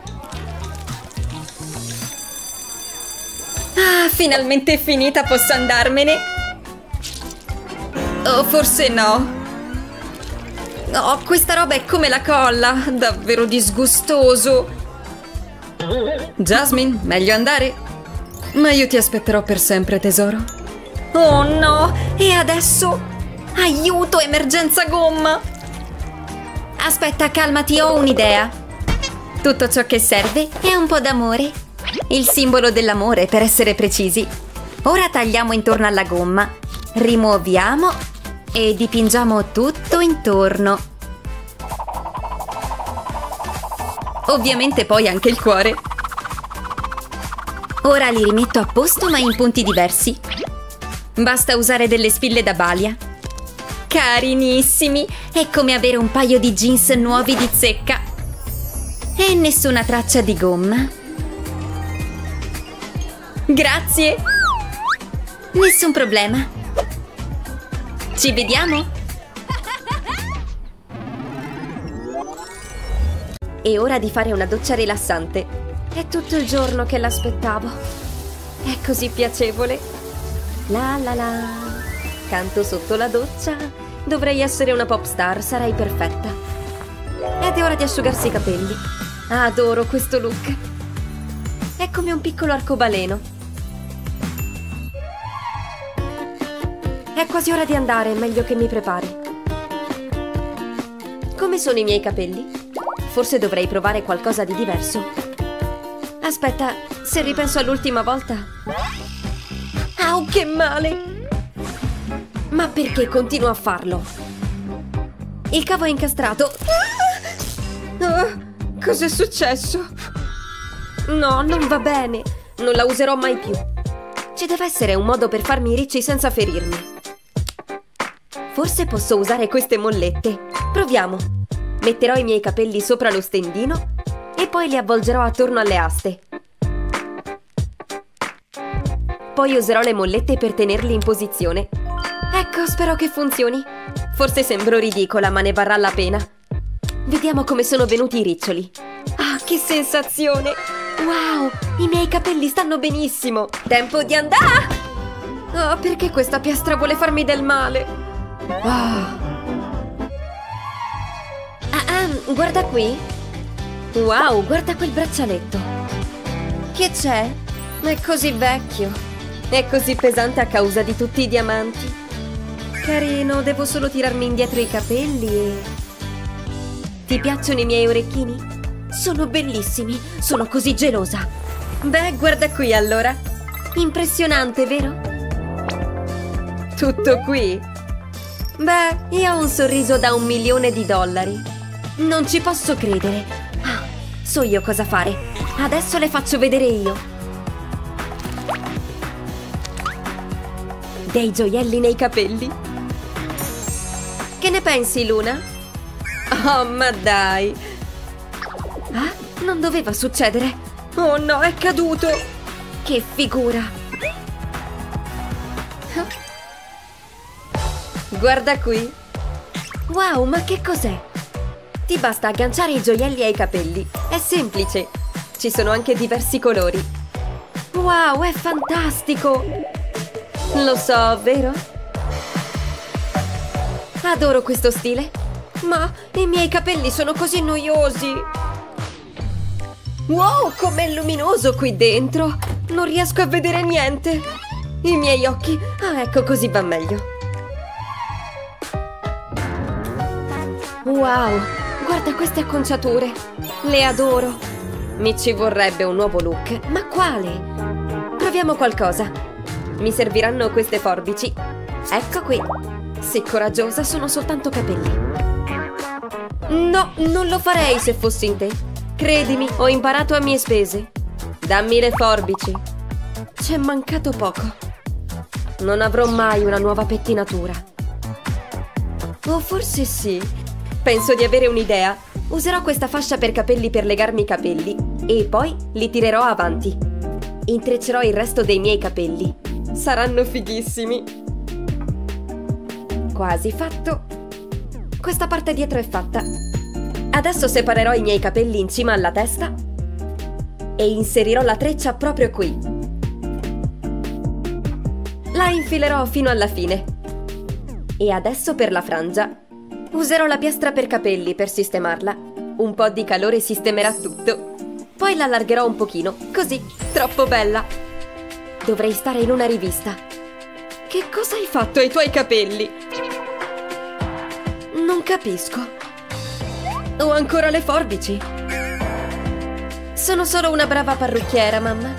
Ah, finalmente è finita, posso andarmene? Oh, forse no. Oh, questa roba è come la colla, davvero disgustoso. Jasmine, meglio andare? Ma io ti aspetterò per sempre, tesoro. Oh no, e adesso? Aiuto, emergenza gomma! Aspetta, calmati, ho un'idea. Tutto ciò che serve è un po' d'amore. Il simbolo dell'amore, per essere precisi. Ora tagliamo intorno alla gomma, rimuoviamo e dipingiamo tutto intorno. Ovviamente poi anche il cuore. Ora li rimetto a posto ma in punti diversi. Basta usare delle spille da balia. Carinissimi! È come avere un paio di jeans nuovi di zecca. E nessuna traccia di gomma. Grazie! Nessun problema. Ci vediamo? È ora di fare una doccia rilassante. È tutto il giorno che l'aspettavo. È così piacevole. La la la. Canto sotto la doccia. Dovrei essere una pop star, sarei perfetta. Ed è ora di asciugarsi i capelli. Adoro questo look. È come un piccolo arcobaleno. È quasi ora di andare, è meglio che mi prepari. Come sono i miei capelli? Forse dovrei provare qualcosa di diverso. Aspetta, se ripenso all'ultima volta... Au, che male! Ma perché continuo a farlo? Il cavo è incastrato. Oh, cos'è successo? No, non va bene. Non la userò mai più. Ci deve essere un modo per farmi i ricci senza ferirmi. Forse posso usare queste mollette. Proviamo. Metterò i miei capelli sopra lo stendino e poi li avvolgerò attorno alle aste. Poi userò le mollette per tenerli in posizione. Ecco, spero che funzioni. Forse sembro ridicola, ma ne varrà la pena. Vediamo come sono venuti i riccioli. Ah, che sensazione! Wow, i miei capelli stanno benissimo. Tempo di andare! Oh, perché questa piastra vuole farmi del male? Ah. Ah, ah, guarda qui. Wow, guarda quel braccialetto. Che c'è? È così vecchio. È così pesante a causa di tutti i diamanti. Carino, devo solo tirarmi indietro i capelli e... Ti piacciono i miei orecchini? Sono bellissimi, sono così gelosa. Beh, guarda qui allora. Impressionante, vero? Tutto qui? Beh, io ho un sorriso da un milione di dollari. Non ci posso credere. Ah, so io cosa fare. Adesso le faccio vedere io. Dei gioielli nei capelli. Che ne pensi, Luna? Oh, ma dai. Ah, non doveva succedere. Oh no, è caduto. Che figura. Guarda qui. Wow, ma che cos'è? Ti basta agganciare i gioielli ai capelli. È semplice. Ci sono anche diversi colori. Wow, è fantastico. Lo so, vero? Adoro questo stile. Ma i miei capelli sono così noiosi. Wow, com'è luminoso qui dentro. Non riesco a vedere niente. I miei occhi... Ah, ecco, così va meglio. Wow, guarda queste acconciature. Le adoro. Mi ci vorrebbe un nuovo look. Ma quale? Proviamo qualcosa. Mi serviranno queste forbici. Ecco qui. Sei coraggiosa, sono soltanto capelli. No, non lo farei se fossi in te. Credimi, ho imparato a mie spese. Dammi le forbici. C'è mancato poco. Non avrò mai una nuova pettinatura. O forse sì. Penso di avere un'idea. Userò questa fascia per capelli per legarmi i capelli e poi li tirerò avanti. Intreccerò il resto dei miei capelli. Saranno fighissimi. Quasi fatto. Questa parte dietro è fatta. Adesso separerò i miei capelli in cima alla testa e inserirò la treccia proprio qui. La infilerò fino alla fine. E adesso per la frangia. Userò la piastra per capelli per sistemarla. Un po' di calore sistemerà tutto. Poi la allargherò un pochino, così, troppo bella. Dovrei stare in una rivista. Che cosa hai fatto ai tuoi capelli? Non capisco. Ho ancora le forbici. Sono solo una brava parrucchiera, mamma.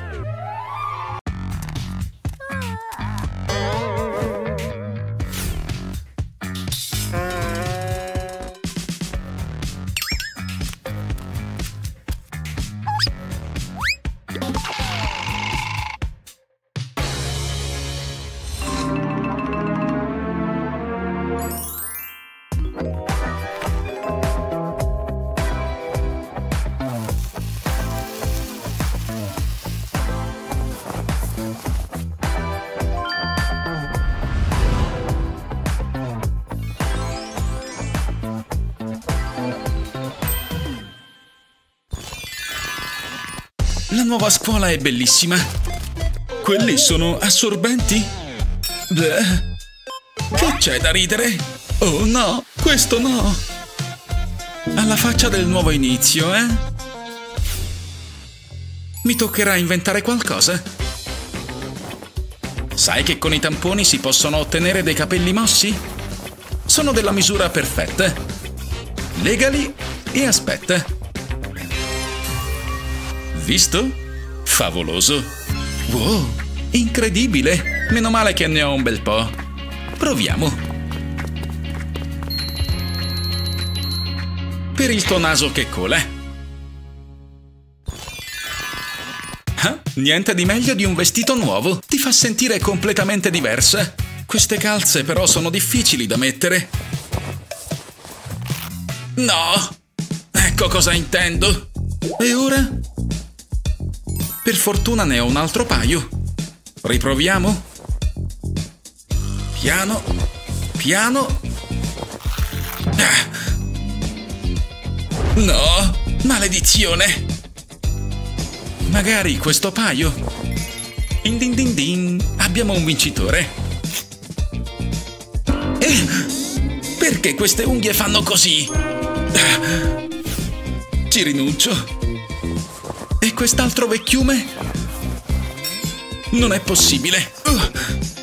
La nuova scuola è bellissima. Quelli sono assorbenti? Beh, che c'è da ridere? Oh no, questo no! Alla faccia del nuovo inizio, eh? Mi toccherà inventare qualcosa. Sai che con i tamponi si possono ottenere dei capelli mossi? Sono della misura perfetta. Legali e aspetta. Visto? Favoloso. Wow, incredibile. Meno male che ne ho un bel po'. Proviamo. Per il tuo naso che cola. Ah, niente di meglio di un vestito nuovo. Ti fa sentire completamente diversa. Queste calze però sono difficili da mettere. No! Ecco cosa intendo. E ora? Per fortuna ne ho un altro paio. Riproviamo. Piano, piano. Ah. No, maledizione. Magari questo paio. Din din din din. Abbiamo un vincitore. Eh, perché queste unghie fanno così? Ah. Ci rinuncio. E quest'altro vecchiume? Non è possibile. Uh.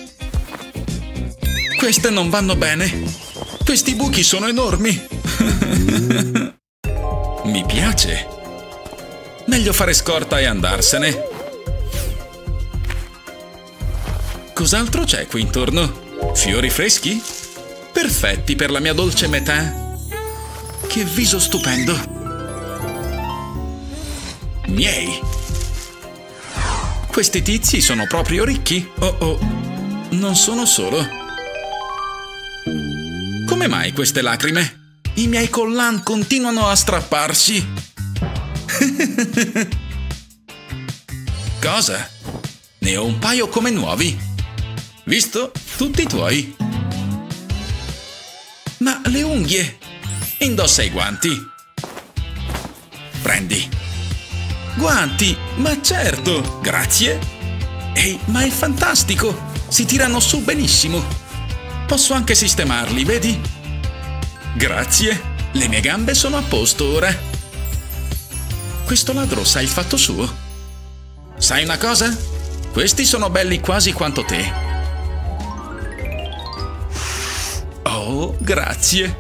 Queste non vanno bene. Questi buchi sono enormi. Mi piace. Meglio fare scorta e andarsene. Cos'altro c'è qui intorno? Fiori freschi? Perfetti per la mia dolce metà. Che viso stupendo. Miei. Questi tizi sono proprio ricchi. Oh oh, non sono solo. Come mai queste lacrime? I miei collan continuano a strapparsi. Cosa? Ne ho un paio come nuovi. Visto? Tutti tuoi. Ma le unghie? Indossa i guanti. Prendi. Guanti, ma certo, grazie. Ehi, ma è fantastico. Si tirano su benissimo. Posso anche sistemarli, vedi? Grazie. Le mie gambe sono a posto ora. Questo ladro sa il fatto suo. Sai una cosa? Questi sono belli quasi quanto te. Oh, grazie.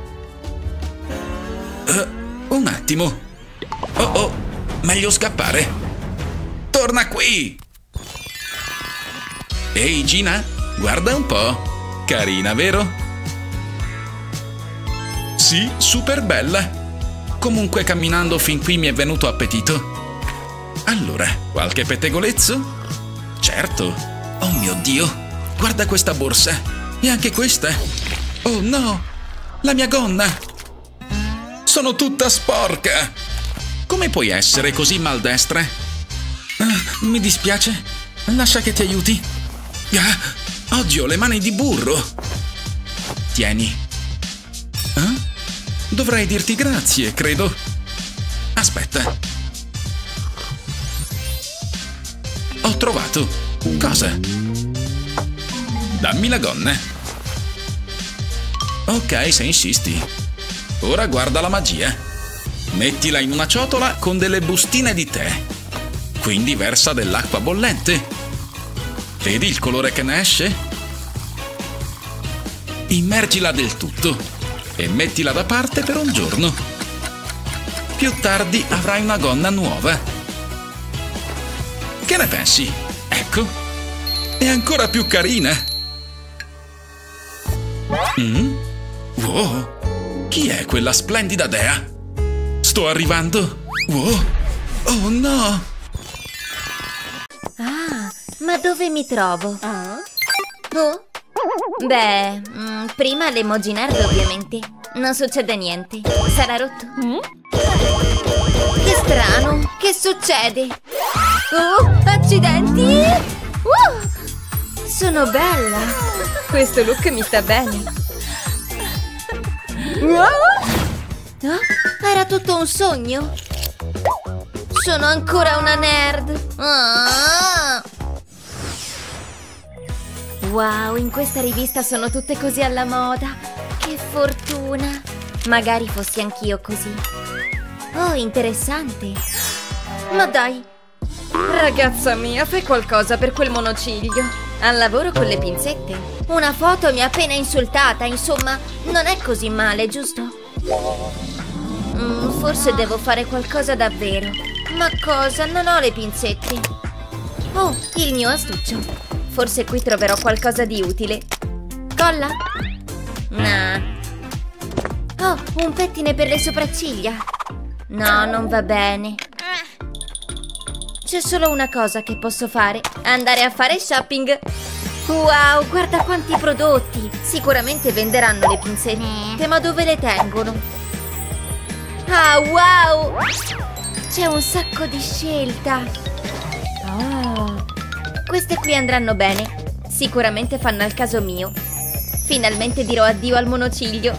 Uh, un attimo. Oh oh, meglio scappare. Torna qui. Ehi Gina, guarda un po'. Carina, vero? Sì, super bella. Comunque camminando fin qui mi è venuto appetito. Allora, qualche pettegolezzo? Certo. Oh mio Dio, guarda questa borsa. E anche questa. Oh no, la mia gonna. Sono tutta sporca. Come puoi essere così maldestra? Ah, mi dispiace. Lascia che ti aiuti. Ah, oggi ho le mani di burro. Tieni. Ah? Dovrei dirti grazie, credo. Aspetta. Ho trovato. Cosa? Dammi la gonna. Ok, se insisti. Ora guarda la magia. Mettila in una ciotola con delle bustine di tè. Quindi versa dell'acqua bollente. Vedi il colore che ne esce? Immergila del tutto e mettila da parte per un giorno. Più tardi avrai una gonna nuova. Che ne pensi? Ecco, è ancora più carina. Mm? Wow, chi è quella splendida dea? Sto arrivando. Wow, oh no. Ah, ma dove mi trovo? Oh? Beh, mm, prima l'emoji nerd ovviamente. Non succede niente. Sarà rotto? Mm? Che strano. Che succede? Oh, accidenti! Uh, sono bella. Questo look mi sta bene. Oh, era tutto un sogno? Sono ancora una nerd. Ah. Wow, in questa rivista sono tutte così alla moda. Che fortuna. Magari fossi anch'io così. Oh, interessante. Ma dai. Ragazza mia, fai qualcosa per quel monociglio. Al lavoro con le pinzette. Una foto mi ha appena insultata, insomma, non è così male, giusto? Mm, forse devo fare qualcosa davvero. Ma cosa? Non ho le pinzette. Oh, il mio astuccio. Forse qui troverò qualcosa di utile. Colla? Nah. Oh, un pettine per le sopracciglia. No, non va bene. C'è solo una cosa che posso fare. Andare a fare shopping. Wow, guarda quanti prodotti. Sicuramente venderanno le pinzette, ma dove le tengono? Ah, wow! C'è un sacco di scelta. Oh, Queste qui andranno bene. Sicuramente fanno al caso mio. Finalmente dirò addio al monociglio.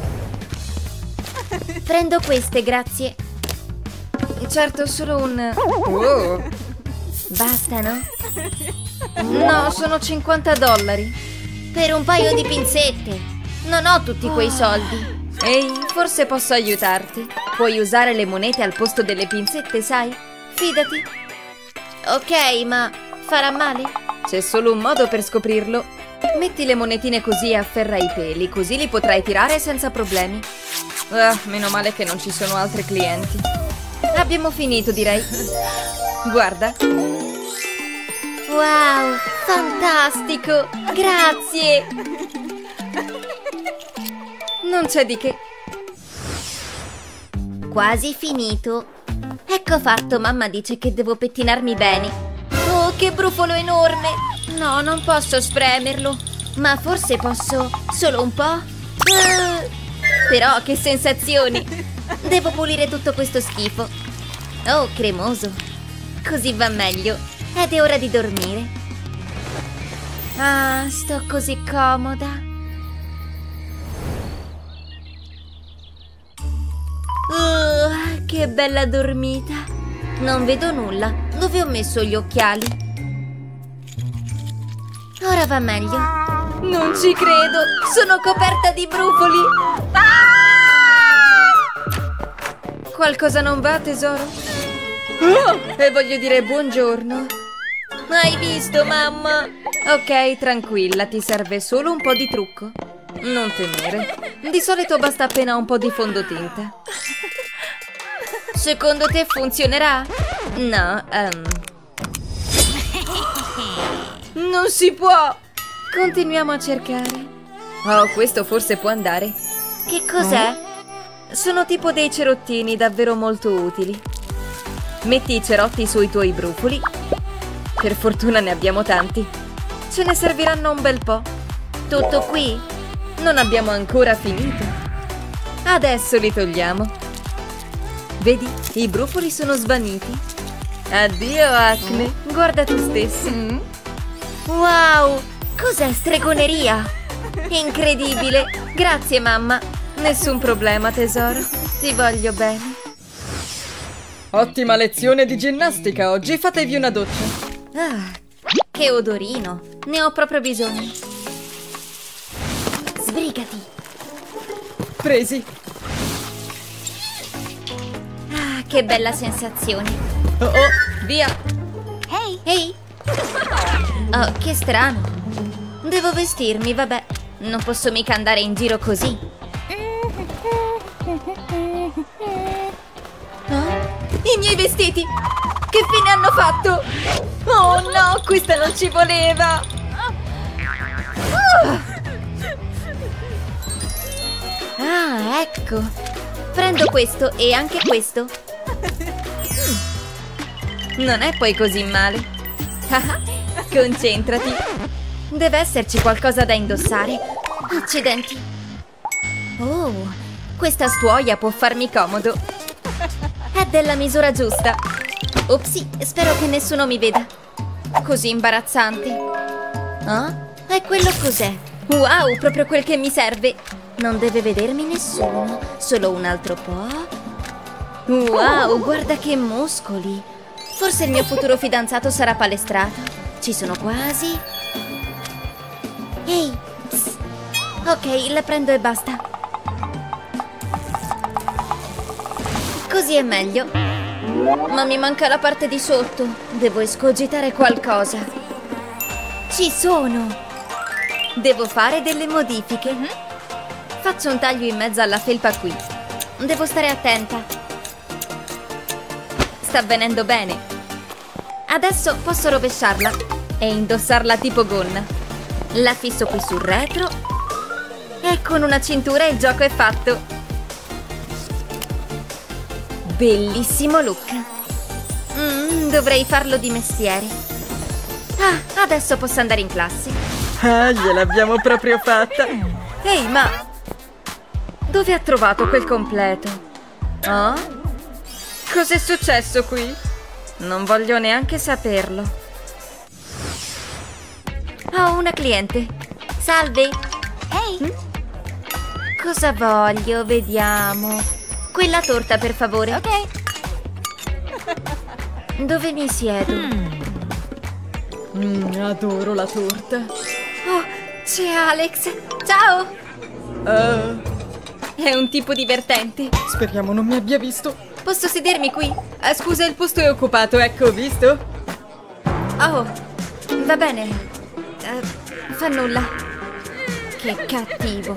Prendo queste, grazie. Certo, solo un... Oh. Bastano? No, sono cinquanta dollari. Per un paio di pinzette. Non ho tutti quei soldi. Ehi, forse posso aiutarti. Puoi usare le monete al posto delle pinzette, sai? Fidati. Ok, ma farà male? C'è solo un modo per scoprirlo. Metti le monetine così e afferra i peli, così li potrai tirare senza problemi. Ah, meno male che non ci sono altri clienti. Abbiamo finito, direi. Guarda. Wow, fantastico! Grazie! Non c'è di che. Quasi finito. Ecco fatto, mamma dice che devo pettinarmi bene. Oh, che brufolo enorme! No, non posso spremerlo. Ma forse posso solo un po'? Uh, però che sensazioni! Devo pulire tutto questo schifo. Oh, cremoso. Così va meglio. Ed è ora di dormire. Ah, sto così comoda. Uh, che bella dormita. Non vedo nulla. Dove ho messo gli occhiali? Ora va meglio. Non ci credo. Sono coperta di brufoli. Ah! Qualcosa non va, tesoro? Oh, e voglio dire buongiorno. Hai visto, mamma? Ok, tranquilla, ti serve solo un po' di trucco. Non temere. Di solito basta appena un po' di fondotinta. Secondo te funzionerà? No, um... non si può! Continuiamo a cercare. Oh, questo forse può andare. Che cos'è? Oh? Sono tipo dei cerottini davvero molto utili. Metti i cerotti sui tuoi brufoli. Per fortuna ne abbiamo tanti. Ce ne serviranno un bel po'. Tutto qui? Non abbiamo ancora finito. Adesso li togliamo. Vedi, i brufoli sono svaniti. Addio, acne. Mm. Guarda tu stesso. Mm. Wow, cos'è stregoneria? Incredibile. Grazie, mamma. Nessun problema, tesoro. Ti voglio bene. Ottima lezione di ginnastica oggi. Fatevi una doccia. Ah, che odorino. Ne ho proprio bisogno. Sbrigati. Presi. Ah, che bella sensazione. Oh oh, via. Ehi, ehi. Oh, che strano. Devo vestirmi, vabbè. Non posso mica andare in giro così. Oh, i miei vestiti. Che fine hanno fatto? Oh no, questa non ci voleva. Ah, ecco. Prendo questo e anche questo. Mm. Non è poi così male. Concentrati. Deve esserci qualcosa da indossare. Accidenti. Oh, questa stuoia può farmi comodo. È della misura giusta. Opsi, spero che nessuno mi veda. Così imbarazzante. Ah? E quello cos'è? Wow, proprio quel che mi serve. Non deve vedermi nessuno. Solo un altro po'. Wow, guarda che muscoli. Forse il mio futuro fidanzato sarà palestrato. Ci sono quasi. Ehi, psst. Ok, la prendo e basta. Così è meglio. Ma mi manca la parte di sotto. Devo escogitare qualcosa. Ci sono. Devo fare delle modifiche. Faccio un taglio in mezzo alla felpa qui. Devo stare attenta. Sta venendo bene. Adesso posso rovesciarla e indossarla tipo gonna. La fisso qui sul retro. E con una cintura il gioco è fatto. Bellissimo look. Mm, dovrei farlo di mestiere. Ah, adesso posso andare in classe. Ah, gliel'abbiamo proprio fatta. Ehi, ma... dove ha trovato quel completo? Oh? Cos'è successo qui? Non voglio neanche saperlo. Ho una cliente. Salve. Ehi. Mm? Cosa voglio? Vediamo. Quella torta, per favore. Ok. Dove mi siedo? Mm, adoro la torta. Oh, c'è Alex. Ciao. Uh, È un tipo divertente. speriamo non mi abbia visto. Posso sedermi qui? Eh, scusa, il posto è occupato, ecco, visto? Oh, va bene. Eh, fa nulla. Che cattivo.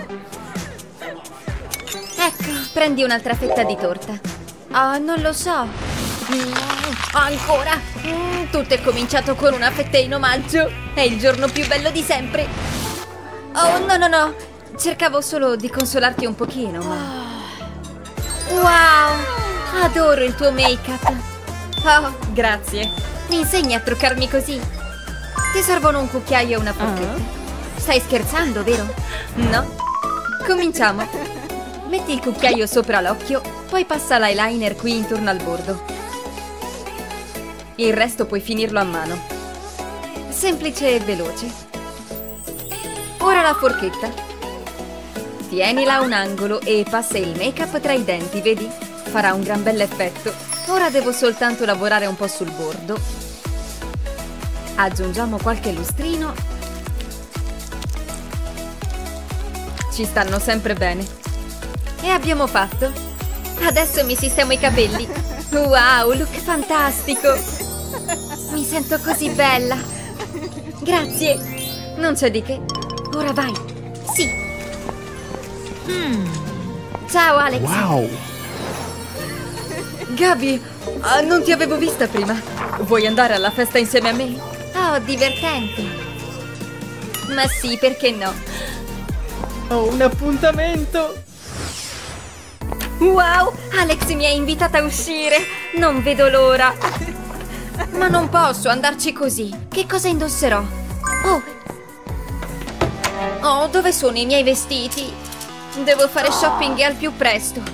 Ecco, prendi un'altra fetta di torta. Ah, non lo so. Mm, ancora. Mm, tutto è cominciato con una fetta in omaggio. È il giorno più bello di sempre. Oh, no, no, no. Cercavo solo di consolarti un pochino, ma... Wow! Adoro il tuo make-up. Oh, Grazie. mi insegni a truccarmi così? Ti servono un cucchiaio e una forchetta. Stai scherzando, vero? No? Cominciamo. Metti il cucchiaio sopra l'occhio, poi passa l'eyeliner qui intorno al bordo. Il resto puoi finirlo a mano. Semplice e veloce. Ora la forchetta. Tienila a un angolo e passa il make-up tra i denti, vedi? Farà un gran bell'effetto. Ora devo soltanto lavorare un po' sul bordo. Aggiungiamo qualche lustrino. Ci stanno sempre bene. E abbiamo fatto. Adesso mi sistemo i capelli. Wow, look fantastico! Mi sento così bella. Grazie. Non c'è di che. Ora vai. Sì. Mm. Ciao Alex. Wow! Gabi, ah, non ti avevo vista prima. Vuoi andare alla festa insieme a me? Oh, divertente. Ma sì, perché no? Ho un appuntamento. Wow, Alex mi ha invitata a uscire. Non vedo l'ora. Ma non posso andarci così. Che cosa indosserò? Oh. Oh, dove sono i miei vestiti? Devo fare shopping al più presto.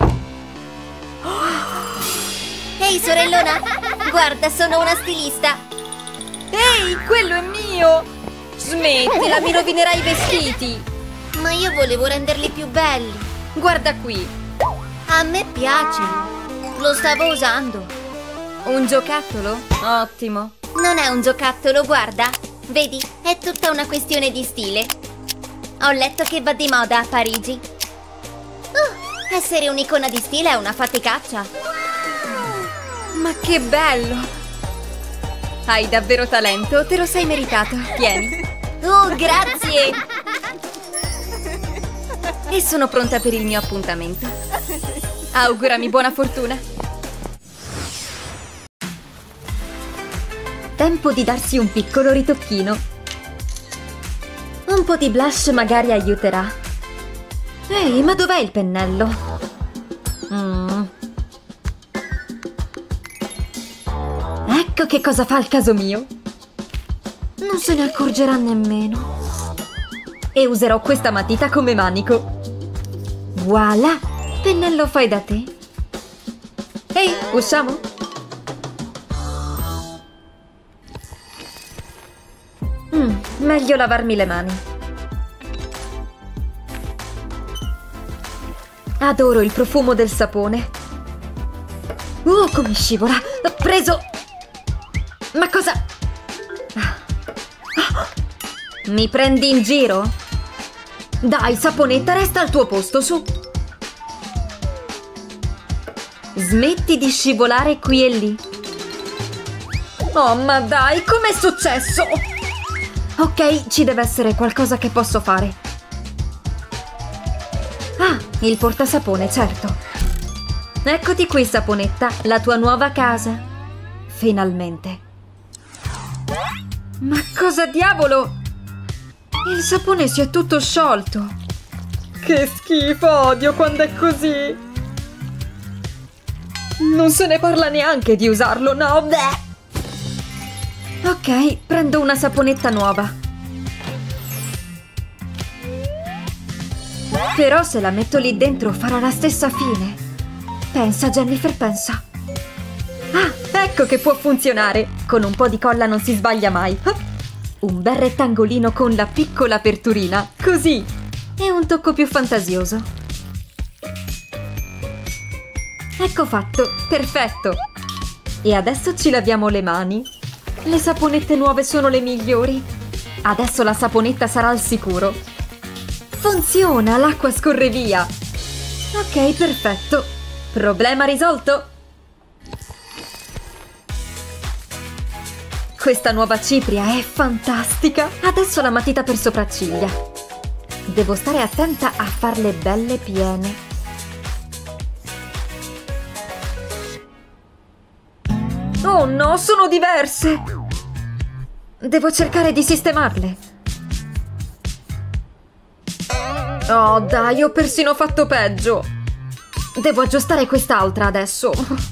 Ehi, sorellona. Guarda, sono una stilista. Ehi, quello è mio. Smettila, mi rovinerai i vestiti. Ma io volevo renderli più belli. Guarda qui. A me piace. Lo stavo usando. Un giocattolo? Ottimo. Non è un giocattolo, guarda. Vedi, è tutta una questione di stile. Ho letto che va di moda a Parigi. Uh, essere un'icona di stile è una faticaccia. Ma che bello. Hai davvero talento, te lo sei meritato. Tieni. Oh, grazie. E sono pronta per il mio appuntamento. Augurami buona fortuna. Tempo di darsi un piccolo ritocchino. Un po' di blush magari aiuterà. Ehi, ma dov'è il pennello? Mm. Ecco che cosa fa il caso mio. Non se ne accorgerà nemmeno. E userò questa matita come manico. Voilà! Pennello fai da te. Ehi, usciamo? Mm, meglio lavarmi le mani. Adoro il profumo del sapone. Oh, come scivola! L'ho preso! Ma cosa... Mi prendi in giro? Dai, saponetta, resta al tuo posto, su. Smetti di scivolare qui e lì. Oh, ma dai, com'è successo? Ok, ci deve essere qualcosa che posso fare. Ah, il portasapone, certo. Eccoti qui, saponetta, la tua nuova casa. Finalmente. Ma cosa diavolo? Il sapone si è tutto sciolto. Che schifo, odio quando è così. Non se ne parla neanche di usarlo, no? Beh. Ok, prendo una saponetta nuova. Però se la metto lì dentro farà la stessa fine. Pensa, Jennifer, pensa. Ah, ecco che può funzionare. Con un po' di colla non si sbaglia mai. Un bel rettangolino con la piccola aperturina, così! E un tocco più fantasioso. Ecco fatto, perfetto! E adesso ci laviamo le mani. Le saponette nuove sono le migliori. Adesso la saponetta sarà al sicuro. Funziona, l'acqua scorre via. Ok, perfetto. Problema risolto. Questa nuova cipria è fantastica. Adesso la matita per sopracciglia. Devo stare attenta a farle belle piene. Oh no, sono diverse! Devo cercare di sistemarle. Oh dai, ho persino fatto peggio. Devo aggiustare quest'altra adesso.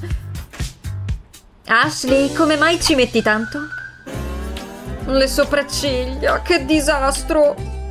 Ashley, come mai ci metti tanto? Le sopracciglia, che disastro!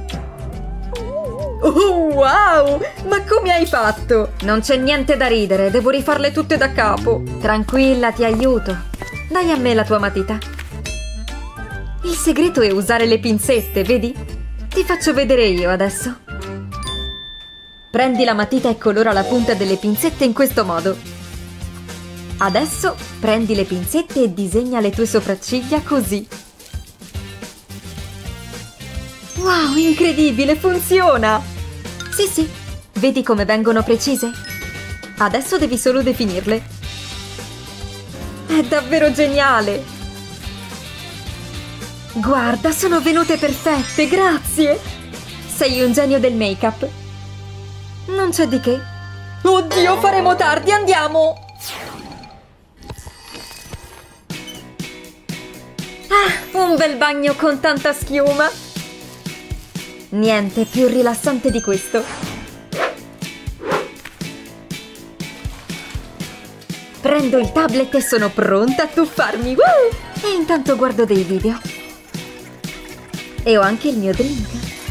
Oh, wow! Ma come hai fatto? Non c'è niente da ridere, devo rifarle tutte da capo. Tranquilla, ti aiuto. Dai a me la tua matita. Il segreto è usare le pinzette, vedi? Ti faccio vedere io adesso. Prendi la matita e colora la punta delle pinzette in questo modo. Adesso prendi le pinzette e disegna le tue sopracciglia così. Wow, incredibile, funziona! Sì, sì, vedi come vengono precise? Adesso devi solo definirle. È davvero geniale! Guarda, sono venute perfette, grazie! Sei un genio del make-up. Non c'è di che. Oddio, faremo tardi, andiamo! Ah, un bel bagno con tanta schiuma! Niente più rilassante di questo. Prendo il tablet e sono pronta a tuffarmi. Woo! E intanto guardo dei video. E ho anche il mio drink.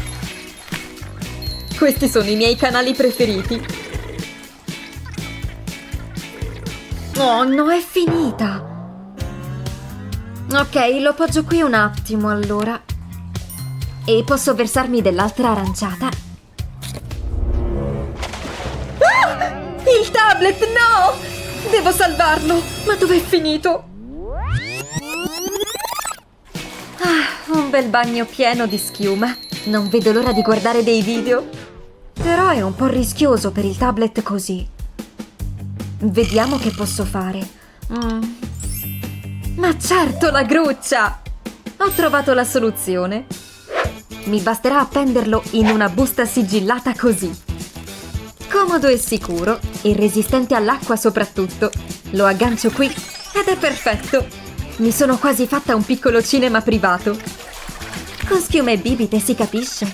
Questi sono i miei canali preferiti. Oh no, è finita. Ok, lo poggio qui un attimo allora. E posso versarmi dell'altra aranciata. Ah! Il tablet, no! Devo salvarlo! Ma dov'è finito? Ah, un bel bagno pieno di schiuma. Non vedo l'ora di guardare dei video. Però è un po' rischioso per il tablet così. Vediamo che posso fare. Mm. Ma certo, la gruccia! Ho trovato la soluzione. Mi basterà appenderlo in una busta sigillata così. Comodo e sicuro, e resistente all'acqua soprattutto. Lo aggancio qui ed è perfetto. Mi sono quasi fatta un piccolo cinema privato. Con schiuma e bibite, si capisce.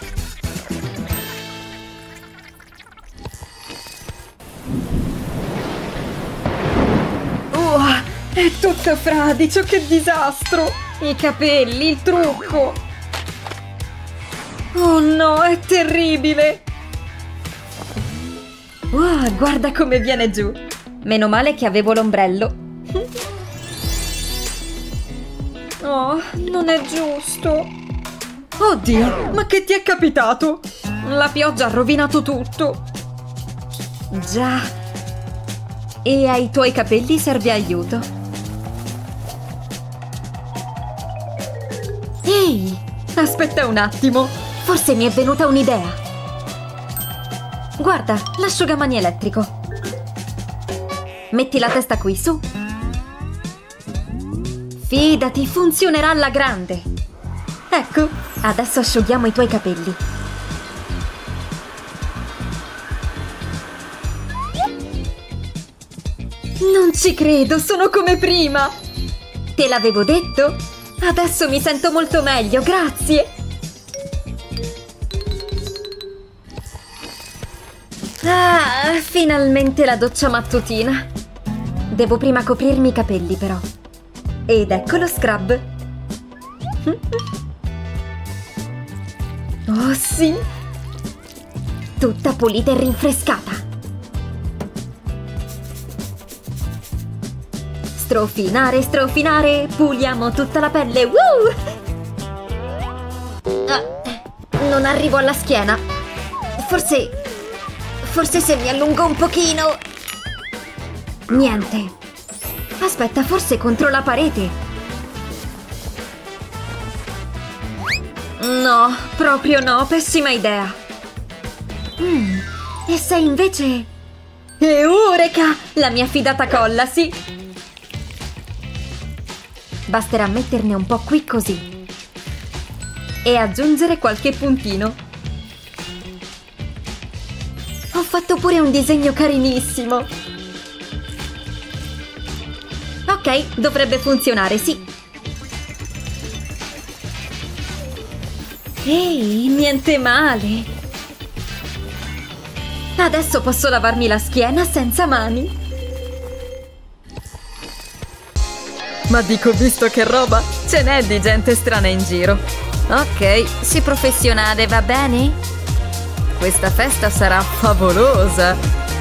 Oh, è tutto fradicio, che disastro! I capelli, il trucco. Oh no, è terribile! Wow, guarda come viene giù! Meno male che avevo l'ombrello. Oh, non è giusto! Oddio, ma che ti è capitato? La pioggia ha rovinato tutto! Già! E ai tuoi capelli serve aiuto. Ehi! Aspetta un attimo! Forse mi è venuta un'idea. Guarda, l'asciugamani elettrico. Metti la testa qui, su. Fidati, funzionerà alla grande. Ecco, adesso asciughiamo i tuoi capelli. Non ci credo, sono come prima. Te l'avevo detto? Adesso mi sento molto meglio, grazie. Ah, finalmente la doccia mattutina. Devo prima coprirmi i capelli però. Ed ecco lo scrub. Oh sì! Tutta pulita e rinfrescata. Strofinare, strofinare, puliamo tutta la pelle. Woo! non arrivo alla schiena. Forse... Forse se mi allungo un pochino... Niente. Aspetta, forse contro la parete. No, proprio no, pessima idea. Mm, e se invece... Eureka! La mia fidata colla, sì! Basterà metterne un po' qui così. E aggiungere qualche puntino. Ho fatto pure un disegno carinissimo. Ok, dovrebbe funzionare, sì. Ehi, niente male. Adesso posso lavarmi la schiena senza mani. Ma dico, visto che roba, ce n'è di gente strana in giro. Ok, sii professionale, va bene? Questa festa sarà favolosa.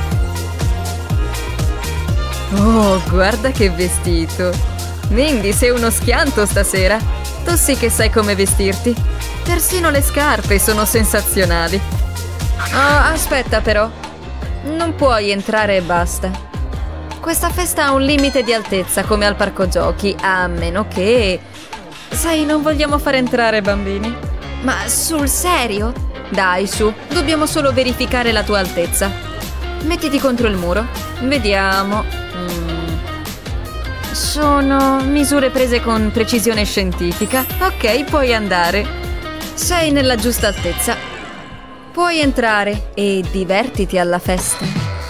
Oh, guarda che vestito. Mindy, sei uno schianto stasera. Tu sì che sai come vestirti. Persino le scarpe sono sensazionali. Oh, aspetta però. Non puoi entrare e basta. Questa festa ha un limite di altezza come al parco giochi, a meno che... Sai, non vogliamo far entrare bambini. Ma sul serio? Dai, su, dobbiamo solo verificare la tua altezza. Mettiti contro il muro. Vediamo. Mm. Sono misure prese con precisione scientifica. Ok, puoi andare. Sei nella giusta altezza. Puoi entrare e divertiti alla festa.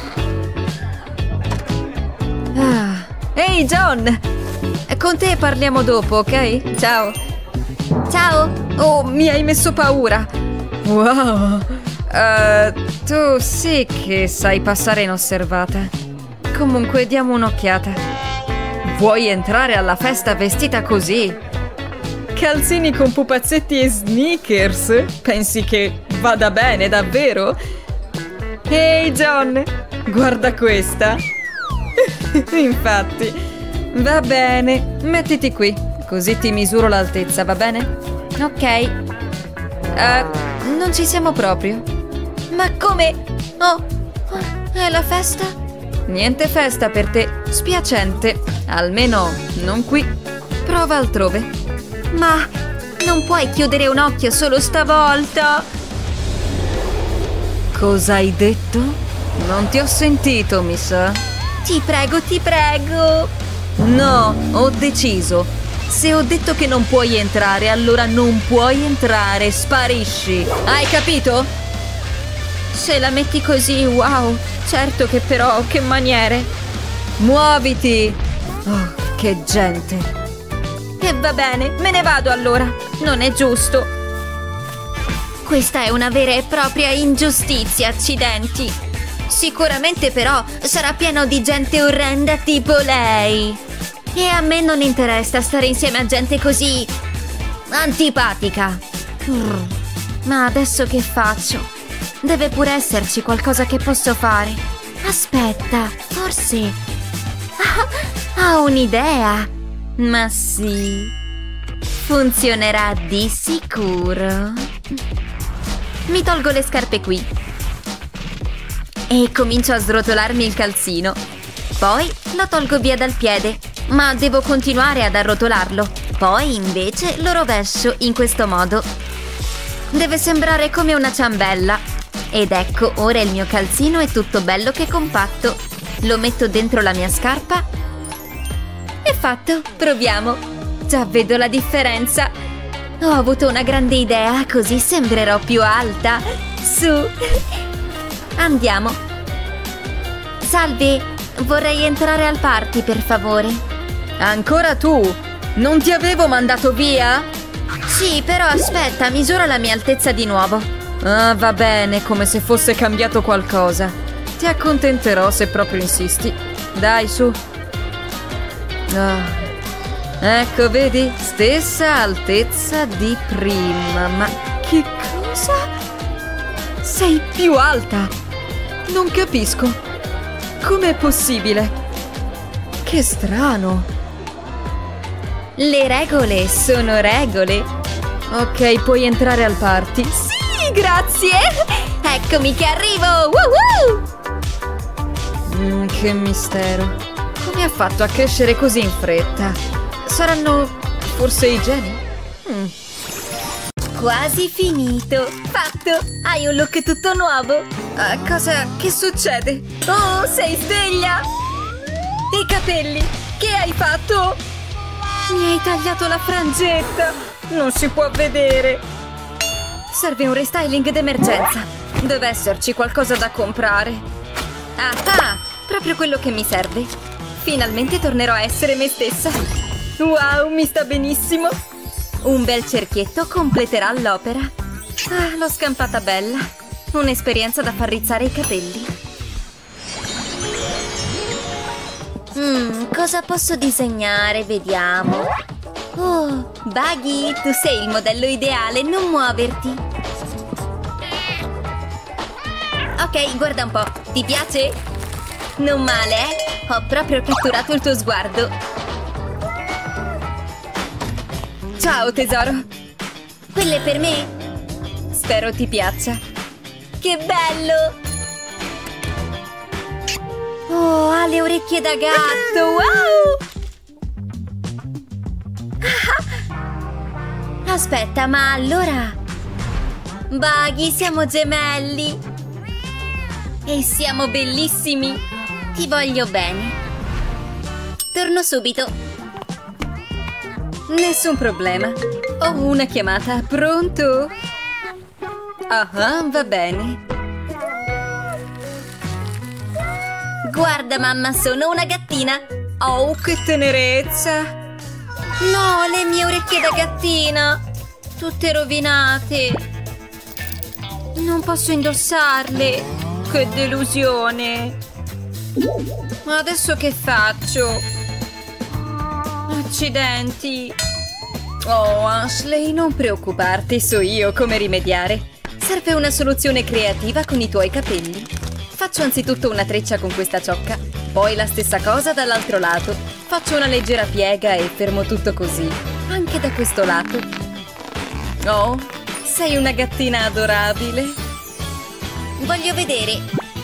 Ah. Ehi, John! Con te parliamo dopo, ok? Ciao! Ciao! Oh, mi hai messo paura! Wow! Uh, tu sì che sai passare inosservata. Comunque, diamo un'occhiata. Vuoi entrare alla festa vestita così? Calzini con pupazzetti e sneakers? Pensi che vada bene, davvero? Ehi, John! Guarda questa! Infatti... Va bene, mettiti qui, così ti misuro l'altezza, va bene? Ok. Uh, non ci siamo proprio. Ma come? Oh, è la festa? Niente festa per te, spiacente. Almeno non qui. Prova altrove. Ma non puoi chiudere un occhio solo stavolta? Cosa hai detto? Non ti ho sentito, mi sa. Ti prego, ti prego. No, ho deciso. Se ho detto che non puoi entrare, allora non puoi entrare, sparisci. Hai capito? Se la metti così, wow. Certo che però, che maniere. Muoviti. Oh, che gente. E va bene, me ne vado allora. Non è giusto. Questa è una vera e propria ingiustizia, accidenti. Sicuramente però sarà pieno di gente orrenda tipo lei. E a me non interessa stare insieme a gente così antipatica. Mm. Ma adesso che faccio? Deve pure esserci qualcosa che posso fare. Aspetta, forse... Ah, ho un'idea. Ma sì, funzionerà di sicuro. Mi tolgo le scarpe qui e comincio a srotolarmi il calzino. Poi lo tolgo via dal piede, ma devo continuare ad arrotolarlo. Poi invece lo rovescio in questo modo. Deve sembrare come una ciambella. Ed ecco, ora il mio calzino è tutto bello che compatto. Lo metto dentro la mia scarpa. E fatto, proviamo. Già vedo la differenza. Ho avuto una grande idea, così sembrerò più alta. Su. Andiamo. Salve, vorrei entrare al party, per favore. Ancora tu? Non ti avevo mandato via? Sì, però aspetta, misuro la mia altezza di nuovo. Ah, va bene, come se fosse cambiato qualcosa. Ti accontenterò se proprio insisti. Dai, su. Ah. Ecco, vedi? Stessa altezza di prima. Ma che cosa? Sei più alta. Non capisco. Com'è possibile? Che strano. Le regole sono regole. Ok, puoi entrare al party. Sì! Grazie! Eccomi che arrivo! Woohoo! Mm, che mistero. Come ha fatto a crescere così in fretta? Saranno forse i geni? Mm. Quasi finito! Fatto! Hai un look tutto nuovo! Uh, cosa? Che succede? Oh, sei sveglia! I capelli! Che hai fatto? Mi hai tagliato la frangetta! Non si può vedere! Serve un restyling d'emergenza! Deve esserci qualcosa da comprare! Ah, ah! Proprio quello che mi serve! Finalmente tornerò a essere me stessa! Wow, mi sta benissimo! Un bel cerchietto completerà l'opera! Ah, l'ho scampata bella! Un'esperienza da far rizzare i capelli! Mm, cosa posso disegnare? Vediamo! Oh, Buggy, tu sei il modello ideale, non muoverti! Ok, guarda un po', ti piace? Non male, eh? Ho proprio catturato il tuo sguardo! Ciao, tesoro! Quelle per me? Spero ti piaccia! Che bello! Oh, ha le orecchie da gatto! Wow! Aspetta, ma allora... Buggy, siamo gemelli! E siamo bellissimi! Ti voglio bene! Torno subito! Nessun problema. Ho una chiamata. Pronto? Ah, va bene. Guarda, mamma, sono una gattina. Oh, che tenerezza. No, le mie orecchie da gattina. Tutte rovinate. Non posso indossarle. Che delusione. Ma adesso che faccio? Accidenti! Oh, Ashley, non preoccuparti, so io come rimediare. Serve una soluzione creativa con i tuoi capelli. Faccio anzitutto una treccia con questa ciocca, poi la stessa cosa dall'altro lato. Faccio una leggera piega e fermo tutto così, anche da questo lato. Oh, sei una gattina adorabile. Voglio vedere.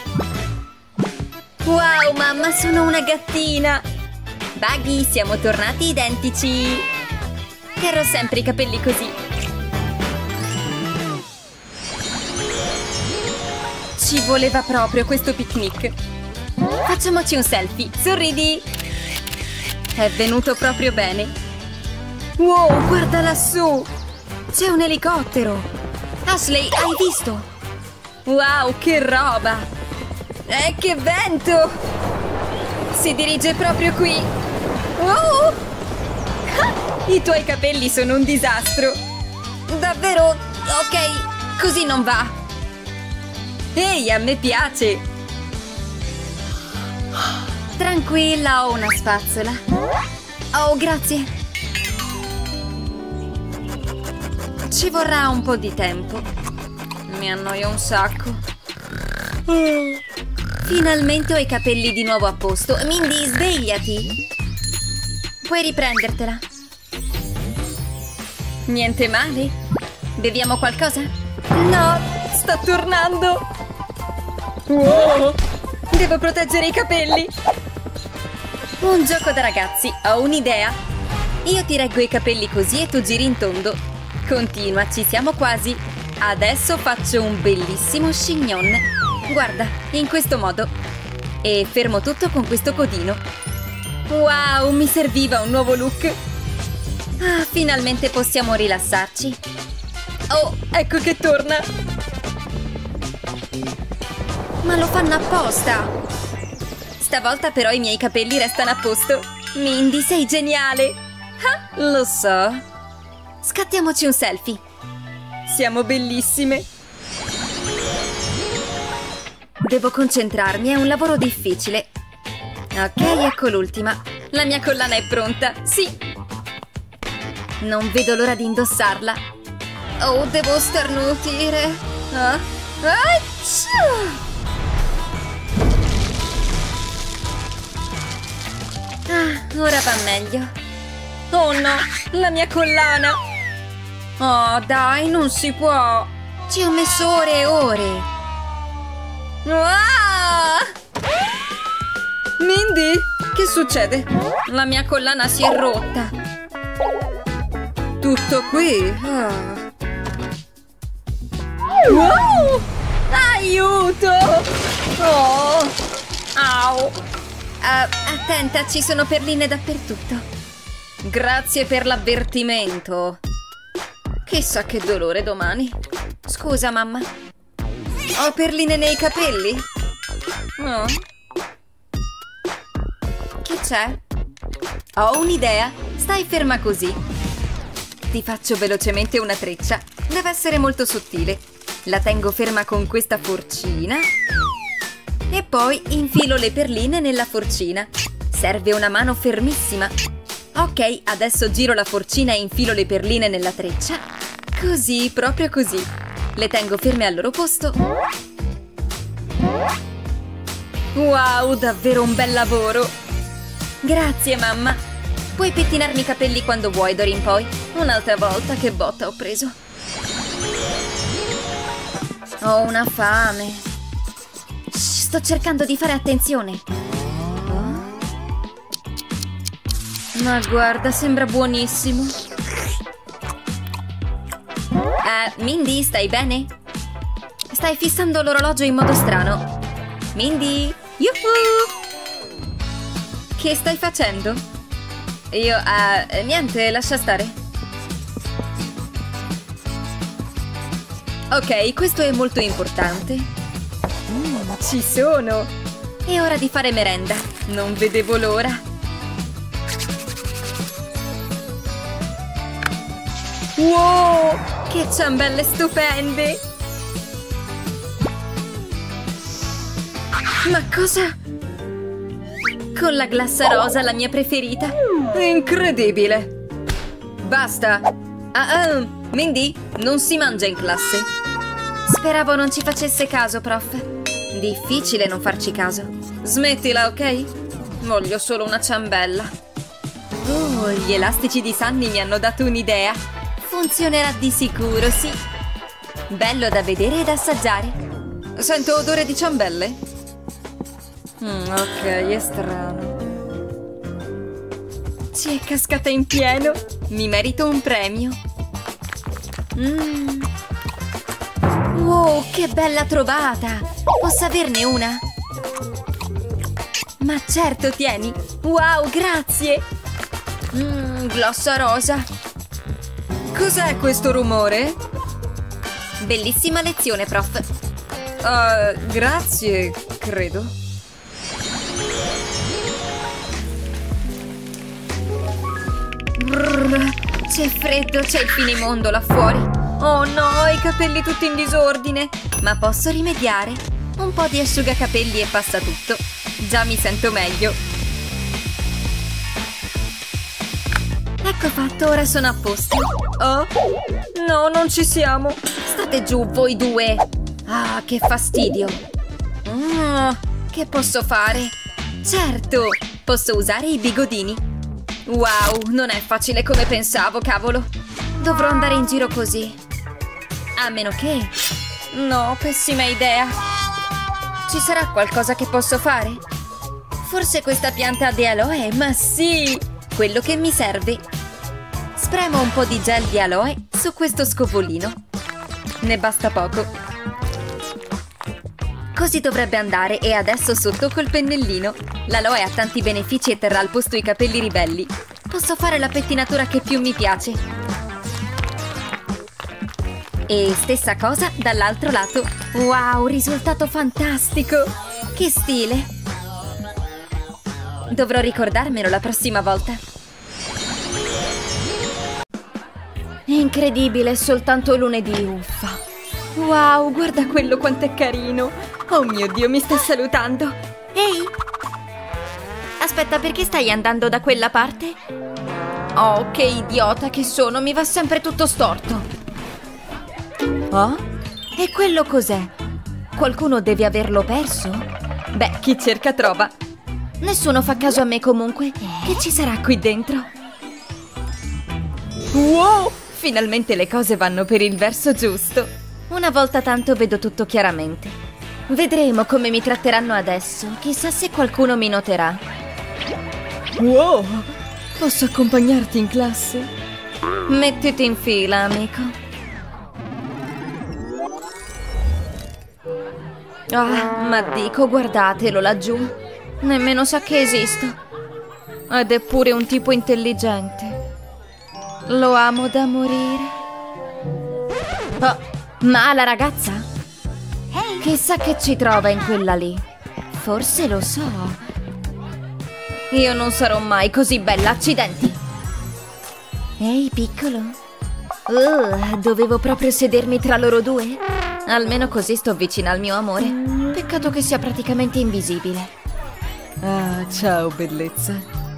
Wow, mamma, sono una gattina! Buggy, siamo tornati identici! Terrò sempre i capelli così. Ci voleva proprio questo picnic. Facciamoci un selfie, sorridi! È venuto proprio bene. Wow, guarda lassù! C'è un elicottero! Ashley, hai visto? Wow, che roba! Eh, che vento! Si dirige proprio qui! Wow! Ah, i tuoi capelli sono un disastro! Davvero? Ok, così non va! Ehi, a me piace! Tranquilla, ho una spazzola! Oh, grazie! Ci vorrà un po' di tempo. Mi annoio un sacco. Finalmente ho i capelli di nuovo a posto. Mindy, svegliati! Puoi riprendertela. Niente male? Beviamo qualcosa? No, sta tornando! Wow! Devo proteggere i capelli! Un gioco da ragazzi, ho un'idea! Io ti reggo i capelli così e tu giri in tondo. Continua, ci siamo quasi! Adesso faccio un bellissimo chignon. Guarda, in questo modo. E fermo tutto con questo codino. Wow, mi serviva un nuovo look! Ah, finalmente possiamo rilassarci! Oh, ecco che torna! Ma lo fanno apposta! Stavolta però i miei capelli restano a posto! Mindy, sei geniale! Ah, lo so! Scattiamoci un selfie! Siamo bellissime! Devo concentrarmi, è un lavoro difficile! Ok, ecco l'ultima! La mia collana è pronta! Sì! Non vedo l'ora di indossarla! Oh, devo starnutire! Ah. Ah, ora va meglio! Oh no! La mia collana! Oh, dai, non si può! Ci ho messo ore e ore. Ah! Mindy, che succede? La mia collana si è rotta. Tutto qui? Ah. Wow! Aiuto! Oh! Au! Uh, attenta, ci sono perline dappertutto. Grazie per l'avvertimento. Chissà che dolore domani. Scusa, mamma. Ho perline nei capelli? Oh. Che c'è? Ho un'idea. Stai ferma così. Ti faccio velocemente una treccia. Deve essere molto sottile. La tengo ferma con questa forcina. E poi infilo le perline nella forcina. Serve una mano fermissima. Ok, adesso giro la forcina e infilo le perline nella treccia. Così, proprio così. Le tengo ferme al loro posto. Wow, davvero un bel lavoro. Grazie, mamma. Puoi pettinarmi i capelli quando vuoi, d'ora in poi. Un'altra volta, che botta ho preso. Ho una fame. Shh, sto cercando di fare attenzione. Oh? Ma guarda, sembra buonissimo. Uh, Mindy, stai bene? Stai fissando l'orologio in modo strano. Mindy? Yuhu! Che stai facendo? Io, uh, niente, lascia stare. Ok, questo è molto importante. Mm, ci sono! È ora di fare merenda. Non vedevo l'ora. Wow! Che ciambelle stupende! Ma cosa? Con la glassa rosa, la mia preferita. Incredibile! Basta! Ah, ah, Mindy, non si mangia in classe. Speravo non ci facesse caso, prof. Difficile non farci caso. Smettila, ok? Voglio solo una ciambella. Oh, gli elastici di Sunny mi hanno dato un'idea. Funzionerà di sicuro, sì. Bello da vedere ed assaggiare. Sento odore di ciambelle? Mm, ok, è strano. Ci è cascata in pieno. Mi merito un premio. Mm. Wow, che bella trovata! Posso averne una? Ma certo, tieni. Wow, grazie. Mm, glassa rosa. Cos'è questo rumore? Bellissima lezione, prof. Uh, grazie, credo. Brrr, c'è freddo, c'è il finimondo là fuori. Oh no, i capelli tutti in disordine. Ma posso rimediare? Un po' di asciugacapelli e passa tutto. Già mi sento meglio. Ecco fatto, ora sono a posto. Oh? No, non ci siamo. State giù, voi due. Ah, che fastidio. Mm, che posso fare? Certo, posso usare i bigodini. Wow, non è facile come pensavo, cavolo. Dovrò andare in giro così. A meno che... No, pessima idea. Ci sarà qualcosa che posso fare? Forse questa pianta di aloe? Ma sì! Quello che mi serve. Spremo un po' di gel di aloe su questo scovolino. Ne basta poco. Così dovrebbe andare e adesso sotto col pennellino. L'aloe ha tanti benefici e terrà al posto i capelli ribelli. Posso fare la pettinatura che più mi piace. E stessa cosa dall'altro lato. Wow, risultato fantastico! Che stile! Dovrò ricordarmelo la prossima volta. Incredibile, soltanto lunedì, uffa. Wow, guarda quello quanto è carino. Oh mio Dio, mi sta salutando. Ehi! Aspetta, perché stai andando da quella parte? Oh, che idiota che sono, mi va sempre tutto storto. Oh? E quello cos'è? Qualcuno deve averlo perso? Beh, chi cerca trova. Nessuno fa caso a me comunque. Che ci sarà qui dentro? Wow! Finalmente le cose vanno per il verso giusto. Una volta tanto vedo tutto chiaramente. Vedremo come mi tratteranno adesso. Chissà se qualcuno mi noterà. Wow! Posso accompagnarti in classe? Mettiti in fila, amico. Ah, ma dico, guardatelo laggiù. Nemmeno sa che esisto. Ed è pure un tipo intelligente. Lo amo da morire. Oh, ma la ragazza? Chissà che ci trova in quella lì. Forse lo so. Io non sarò mai così bella, accidenti. Ehi, piccolo. Uh, dovevo proprio sedermi tra loro due? Almeno così sto vicina al mio amore. Peccato che sia praticamente invisibile. Ah, ciao, bellezza.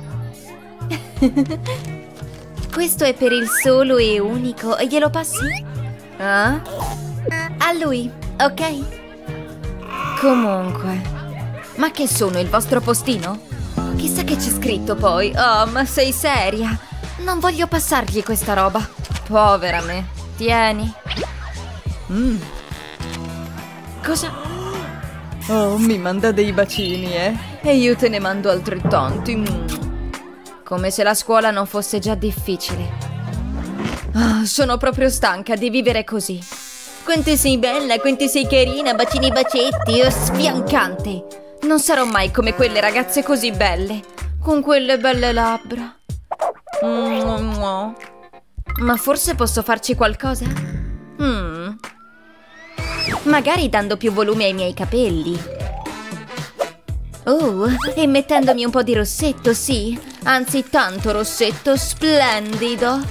Questo è per il solo e unico. Glielo passi? Ah? A lui, ok? Comunque, ma che sono, il vostro postino? Chissà che c'è scritto poi. Oh, ma sei seria? Non voglio passargli questa roba. Povera me. Tieni. Mm. Cosa? Oh, mi manda dei bacini, eh? E io te ne mando altrettanti. Mm. Come se la scuola non fosse già difficile. Oh, sono proprio stanca di vivere così. Quanto sei bella, quanto sei carina, bacini bacetti, oh, sfiancante. Non sarò mai come quelle ragazze così belle, con quelle belle labbra. Mm, no. Ma forse posso farci qualcosa? Mm. Magari dando più volume ai miei capelli. Oh, e mettendomi un po' di rossetto, sì. Anzi, tanto rossetto, splendido.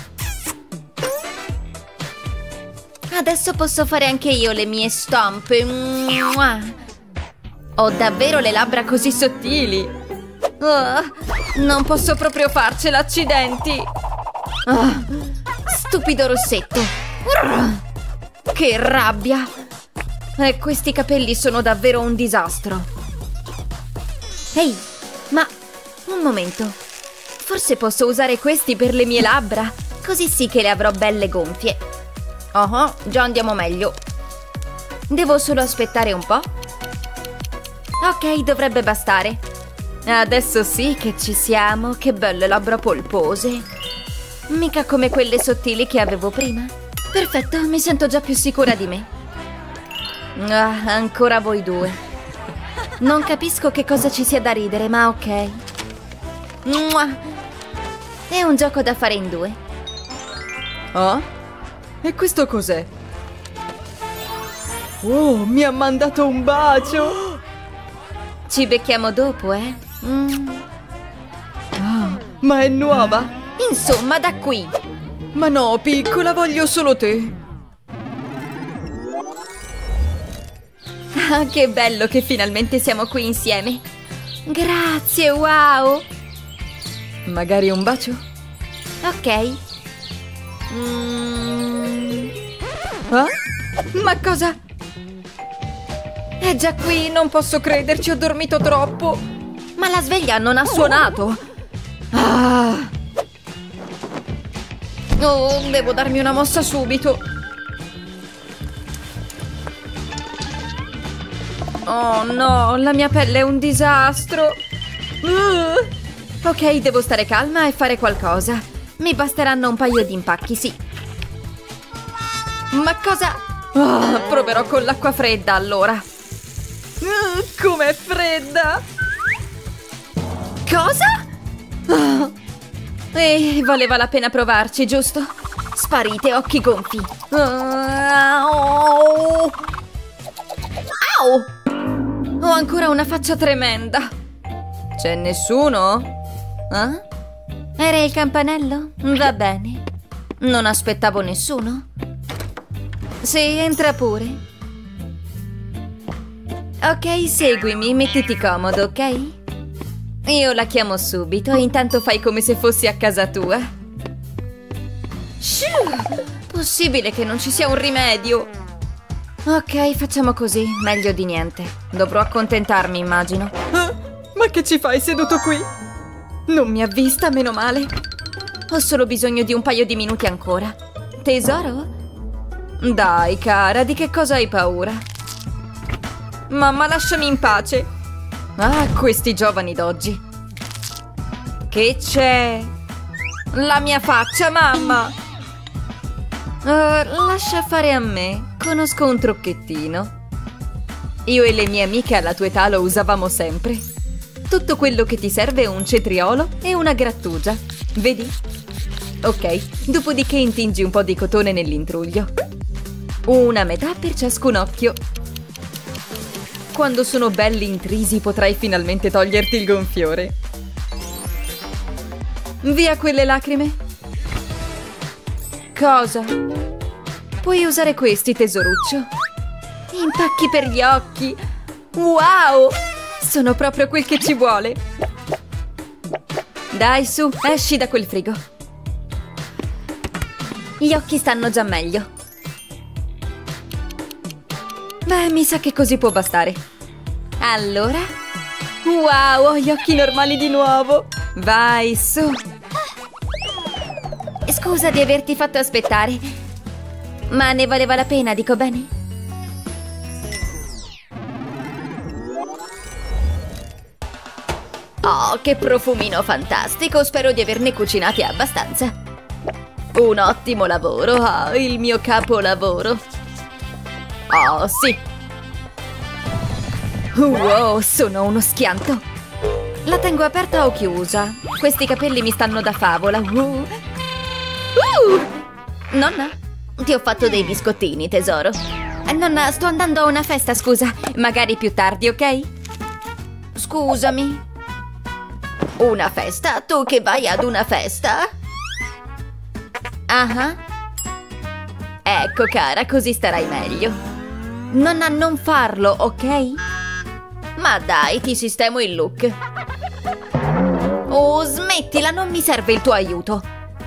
Adesso posso fare anche io le mie stampe. Mua. Ho davvero le labbra così sottili. Oh, non posso proprio farcela, accidenti. Oh, stupido rossetto. Che rabbia. E questi capelli sono davvero un disastro. Ehi, ma un momento. Forse posso usare questi per le mie labbra? Così sì che le avrò belle gonfie. Oh, già andiamo meglio. Devo solo aspettare un po'. Ok, dovrebbe bastare. Adesso sì che ci siamo. Che belle labbra polpose. Mica come quelle sottili che avevo prima. Perfetto, mi sento già più sicura di me. Ah, ancora voi due. Non capisco che cosa ci sia da ridere, ma ok. Mua. È un gioco da fare in due. Oh? E questo cos'è? Oh, mi ha mandato un bacio! Ci becchiamo dopo, eh? Mm. Ah, ma è nuova? Insomma, da qui. Ma no, piccola, voglio solo te. Ah, che bello che finalmente siamo qui insieme. Grazie, wow. Magari un bacio? Ok. Mm. Ah? Ma cosa? È già qui, non posso crederci, ho dormito troppo. Ma la sveglia non ha suonato. Ah. Oh, devo darmi una mossa subito. Oh no, la mia pelle è un disastro. Uh. Ok, devo stare calma e fare qualcosa. Mi basteranno un paio di impacchi, sì. Ma cosa? Oh, proverò con l'acqua fredda, allora. Uh, com'è fredda! Cosa? Oh. Ehi, valeva la pena provarci, giusto? Sparite, occhi gonfi. Uh, oh. Au! Ho ancora una faccia tremenda. C'è nessuno? Eh? Era il campanello? Va bene. Non aspettavo nessuno. Sì, entra pure. Ok, seguimi, mettiti comodo, ok? Io la chiamo subito e intanto fai come se fossi a casa tua. Shoo! Possibile che non ci sia un rimedio. Ok, facciamo così, meglio di niente. Dovrò accontentarmi, immagino. Ah, ma che ci fai seduto qui? Non mi ha vista, meno male. Ho solo bisogno di un paio di minuti ancora. Tesoro? Dai, cara, di che cosa hai paura? Mamma, lasciami in pace. Ah, questi giovani d'oggi. Che c'è? La mia faccia, mamma! Uh, lascia fare a me. Conosco un trucchettino. Io e le mie amiche alla tua età lo usavamo sempre. Tutto quello che ti serve è un cetriolo e una grattugia. Vedi? Ok, dopodiché intingi un po' di cotone nell'intruglio. Una metà per ciascun occhio. Quando sono belli intrisi potrai finalmente toglierti il gonfiore. Via quelle lacrime. Cosa? Puoi usare questi, tesoruccio. Impacchi per gli occhi. Wow! Sono proprio quel che ci vuole. Dai, su, esci da quel frigo. Gli occhi stanno già meglio. Beh, mi sa che così può bastare. Allora? Wow, ho gli occhi normali di nuovo. Vai, su. Scusa di averti fatto aspettare, ma ne valeva la pena, dico bene? Oh, che profumino fantastico! Spero di averne cucinati abbastanza. Un ottimo lavoro, oh, il mio capolavoro. Oh, sì. Wow, sono uno schianto. La tengo aperta o chiusa? Questi capelli mi stanno da favola. Uh. Uh. Nonna, ti ho fatto dei biscottini, tesoro. Eh, nonna, sto andando a una festa, scusa. Magari più tardi, ok? Scusami. Una festa? Tu che vai ad una festa? Ah. Ecco, cara, così starai meglio. Nonna, non farlo, ok? Ma dai, ti sistemo il look. Oh, smettila, non mi serve il tuo aiuto.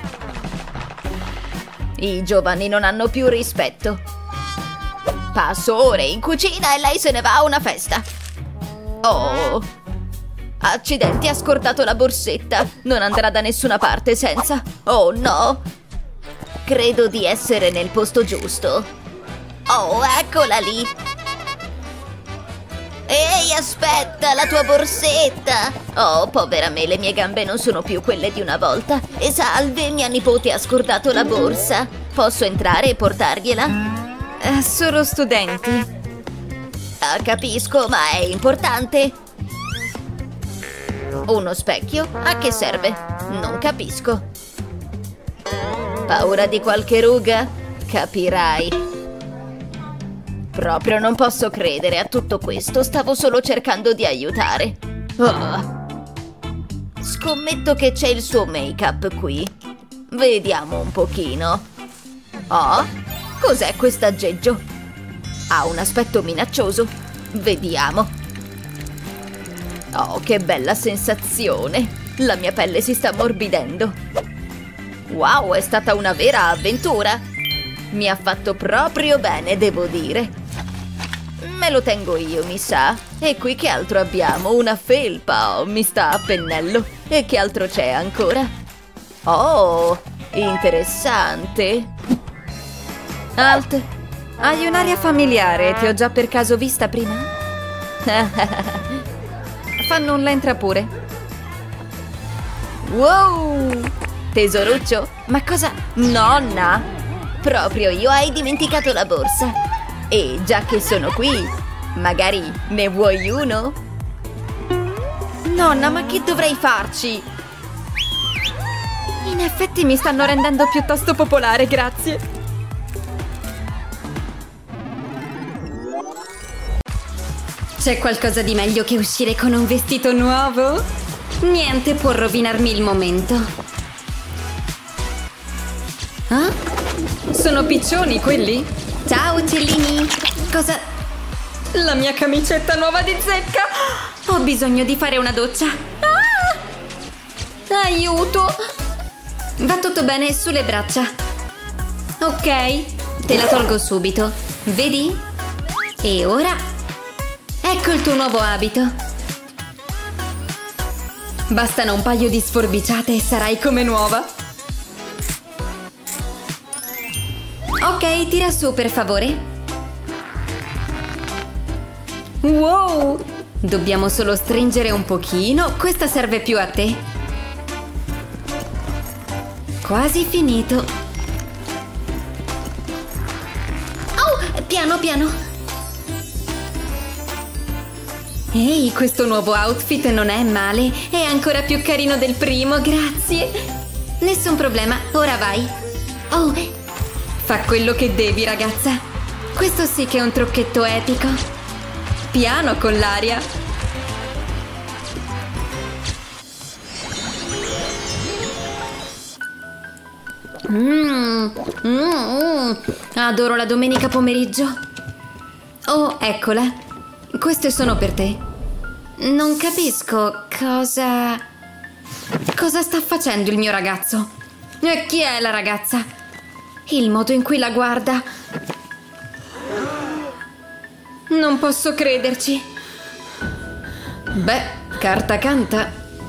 I giovani non hanno più rispetto. Passo ore in cucina e lei se ne va a una festa. Oh, accidenti, ha scordato la borsetta. Non andrà da nessuna parte senza. Oh no, credo di essere nel posto giusto. Oh, eccola lì. Ehi, aspetta, la tua borsetta! Oh, povera me, le mie gambe non sono più quelle di una volta. E salve, mia nipote ha scordato la borsa. Posso entrare e portargliela? Eh, solo studenti. Ah, capisco, ma è importante. Uno specchio? A che serve? Non capisco. Paura di qualche ruga? Capirai. Proprio non posso credere a tutto questo, stavo solo cercando di aiutare. Oh. Scommetto che c'è il suo make-up qui. Vediamo un pochino. Oh, cos'è quest'aggeggio? Ha un aspetto minaccioso. Vediamo. Oh, che bella sensazione. La mia pelle si sta ammorbidendo. Wow, è stata una vera avventura. Mi ha fatto proprio bene, devo dire. Me lo tengo io, mi sa. E qui che altro abbiamo? Una felpa. Oh, mi sta a pennello. E che altro c'è ancora? Oh, interessante. Alt, hai un'aria familiare. Ti ho già per caso vista prima? Fanno un l'entra pure. Wow! Tesoruccio? Ma cosa? Nonna? Proprio io, hai dimenticato la borsa. E già che sono qui, magari ne vuoi uno? Nonna, ma che dovrei farci? In effetti mi stanno rendendo piuttosto popolare, grazie. C'è qualcosa di meglio che uscire con un vestito nuovo? Niente può rovinarmi il momento. Ah? Sono piccioni quelli? Ciao, uccellini! Cosa... La mia camicetta nuova di zecca! Ho bisogno di fare una doccia. Ah! Aiuto! Va tutto bene sulle braccia. Ok, te la tolgo subito. Vedi? E ora? Ecco il tuo nuovo abito. Bastano un paio di sforbiciate e sarai come nuova. Ok, tira su per favore. Wow! Dobbiamo solo stringere un pochino. Questa serve più a te. Quasi finito. Oh, piano piano. Ehi, questo nuovo outfit non è male. È ancora più carino del primo, grazie. Nessun problema, ora vai. Oh, fa quello che devi, ragazza. Questo sì che è un trucchetto epico. Piano con l'aria. Mmm, mm, adoro la domenica pomeriggio. Oh, eccola. Queste sono per te. Non capisco cosa... Cosa sta facendo il mio ragazzo? E chi è la ragazza? Il modo in cui la guarda... Non posso crederci. Beh, carta canta.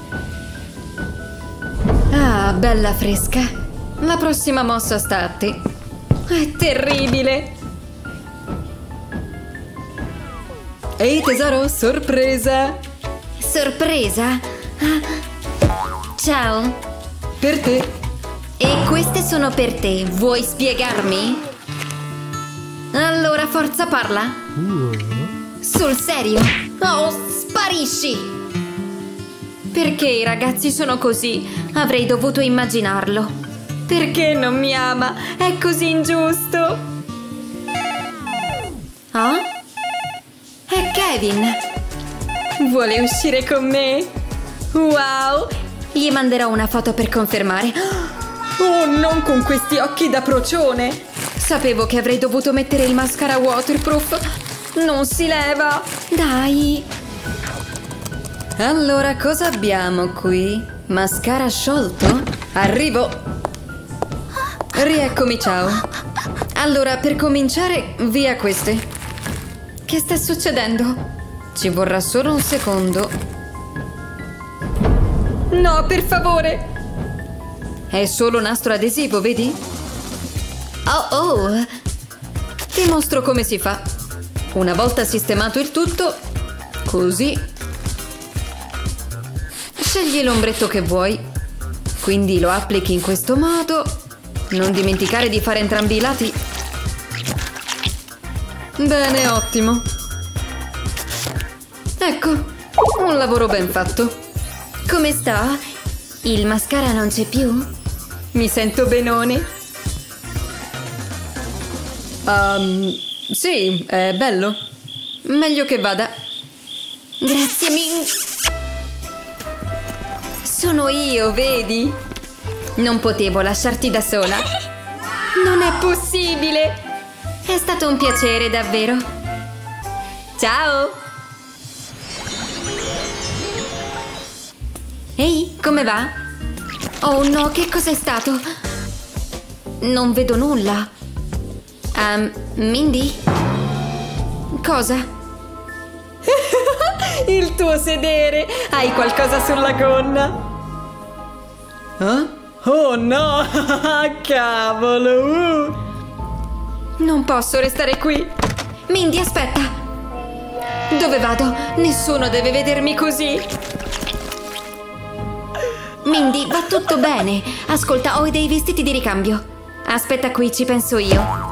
Ah, bella fresca. La prossima mossa sta a te. È terribile. Ehi tesoro, sorpresa! Sorpresa? Ah. Ciao. Per te. E queste sono per te. Vuoi spiegarmi? Allora forza parla. Sul serio? Oh, sparisci! Perché i ragazzi sono così? Avrei dovuto immaginarlo. Perché non mi ama? È così ingiusto. Ah? È Kevin. Vuole uscire con me? Wow! Gli manderò una foto per confermare. Oh, non con questi occhi da procione! Sapevo che avrei dovuto mettere il mascara waterproof. Non si leva. Dai. Allora, cosa abbiamo qui? Mascara sciolto? Arrivo! Rieccomi, ciao. Allora, per cominciare, via queste. Che sta succedendo? Ci vorrà solo un secondo. No, per favore! È solo nastro adesivo, vedi? Oh, oh! Ti mostro come si fa. Una volta sistemato il tutto, così. Scegli l'ombretto che vuoi. Quindi lo applichi in questo modo. Non dimenticare di fare entrambi i lati. Bene, ottimo. Ecco, un lavoro ben fatto. Come sto? Il mascara non c'è più? Mi sento benone. Um, sì, è bello. Meglio che vada. Grazie mille. Sono io, vedi? Non potevo lasciarti da sola. Non è possibile! È stato un piacere, davvero. Ciao! Ehi, come va? Oh no, che cos'è stato? Non vedo nulla. Um, Mindy? Cosa? Il tuo sedere! Hai qualcosa sulla gonna? Eh? Oh no! Cavolo! Uh. Non posso restare qui. Mindy, aspetta. Dove vado? Nessuno deve vedermi così. Mindy, va tutto bene. Ascolta, ho dei vestiti di ricambio. Aspetta qui, ci penso io.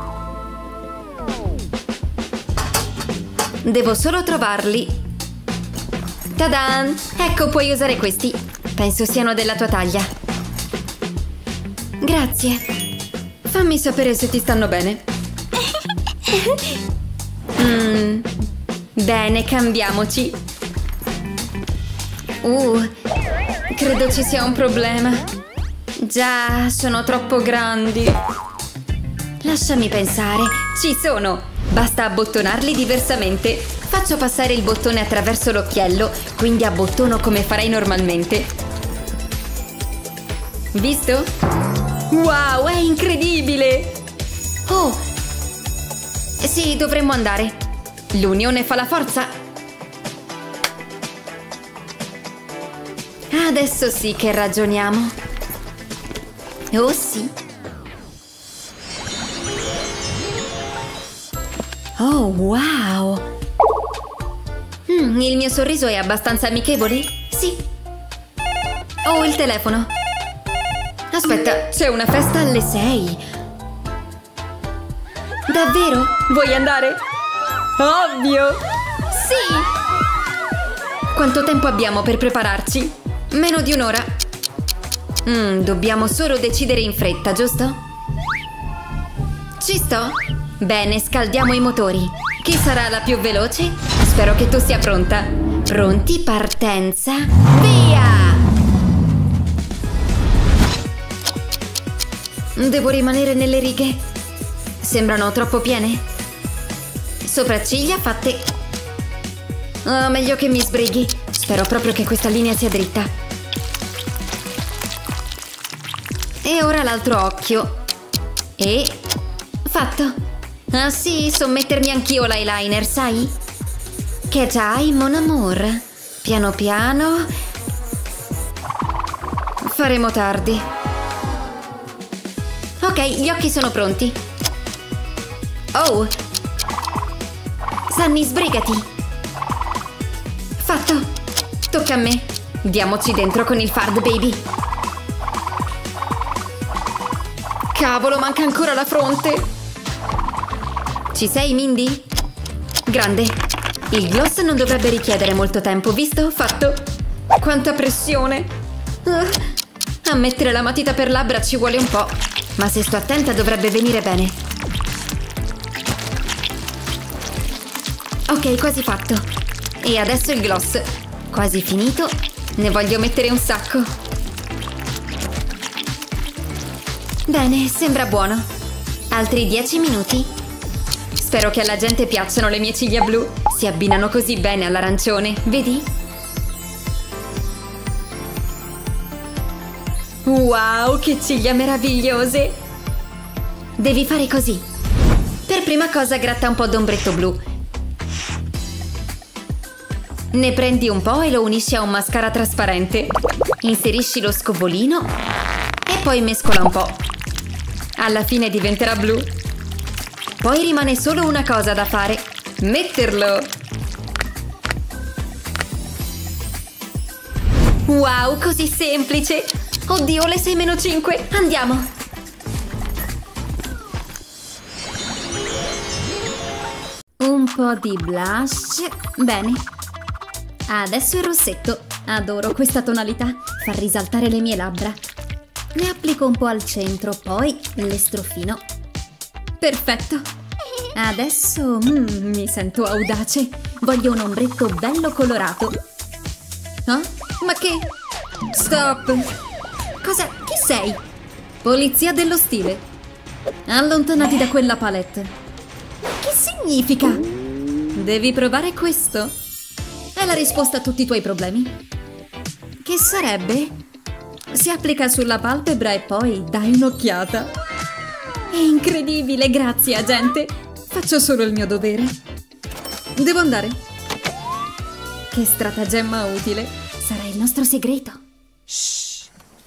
Devo solo trovarli. Tadan! Ecco, puoi usare questi. Penso siano della tua taglia. Grazie. Fammi sapere se ti stanno bene. Mm, bene, cambiamoci. Uh, credo ci sia un problema. Già, sono troppo grandi. Lasciami pensare. Ci sono. Basta abbottonarli diversamente. Faccio passare il bottone attraverso l'occhiello, quindi abbottono come farei normalmente. Visto? Wow, è incredibile! Oh! Sì, dovremmo andare. L'unione fa la forza. Adesso sì che ragioniamo. Oh sì. Oh, wow! Mm, il mio sorriso è abbastanza amichevole? Sì. Oh, il telefono. Aspetta, c'è una festa alle sei. Davvero? Vuoi andare? Ovvio! Sì! Quanto tempo abbiamo per prepararci? Meno di un'ora. Mm, dobbiamo solo decidere in fretta, giusto? Ci sto? Bene, scaldiamo i motori. Chi sarà la più veloce? Spero che tu sia pronta. Pronti, partenza, via! Devo rimanere nelle righe. Sembrano troppo piene. Sopracciglia fatte. Oh, meglio che mi sbrighi. Spero proprio che questa linea sia dritta. E ora l'altro occhio. E... fatto. Ah sì, so mettermi anch'io l'eyeliner, sai? Che giai, mon amour? Piano piano... faremo tardi. Ok, gli occhi sono pronti. Oh! Sunny, sbrigati! Fatto! Tocca a me. Diamoci dentro con il fard, baby. Cavolo, manca ancora la fronte. Ci sei, Mindy? Grande. Il gloss non dovrebbe richiedere molto tempo, visto? Fatto. Quanta pressione. Uh, a mettere la matita per labbra ci vuole un po'. Ma se sto attenta dovrebbe venire bene. Ok, quasi fatto. E adesso il gloss. Quasi finito. Ne voglio mettere un sacco. Bene, sembra buono. Altri dieci minuti. Spero che alla gente piacciono le mie ciglia blu. Si abbinano così bene all'arancione, vedi? Wow, che ciglia meravigliose! Devi fare così. Per prima cosa gratta un po' d'ombretto blu. Ne prendi un po' e lo unisci a un mascara trasparente. Inserisci lo scovolino e poi mescola un po'. Alla fine diventerà blu. Poi rimane solo una cosa da fare. Metterlo! Wow, così semplice! Oddio, le sei meno cinque! Andiamo! Un po' di blush. Bene. Adesso il rossetto. Adoro questa tonalità. Fa risaltare le mie labbra. Ne applico un po' al centro, poi le strofino. Perfetto. Adesso mm, mi sento audace. Voglio un ombretto bello colorato. Ah? Ma che? Stop! Cosa? Chi sei? Polizia dello stile. Allontanati da quella palette. Che significa? Devi provare questo. È la risposta a tutti i tuoi problemi. Che sarebbe? Si applica sulla palpebra e poi dai un'occhiata. È incredibile, grazie agente. Faccio solo il mio dovere. Devo andare. Che stratagemma utile. Sarà il nostro segreto. Shh.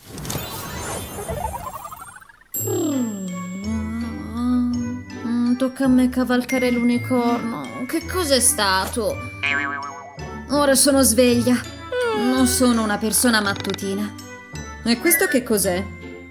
Mm, tocca a me cavalcare l'unicorno. Che cos'è stato? Ora sono sveglia. Non sono una persona mattutina. E questo che cos'è?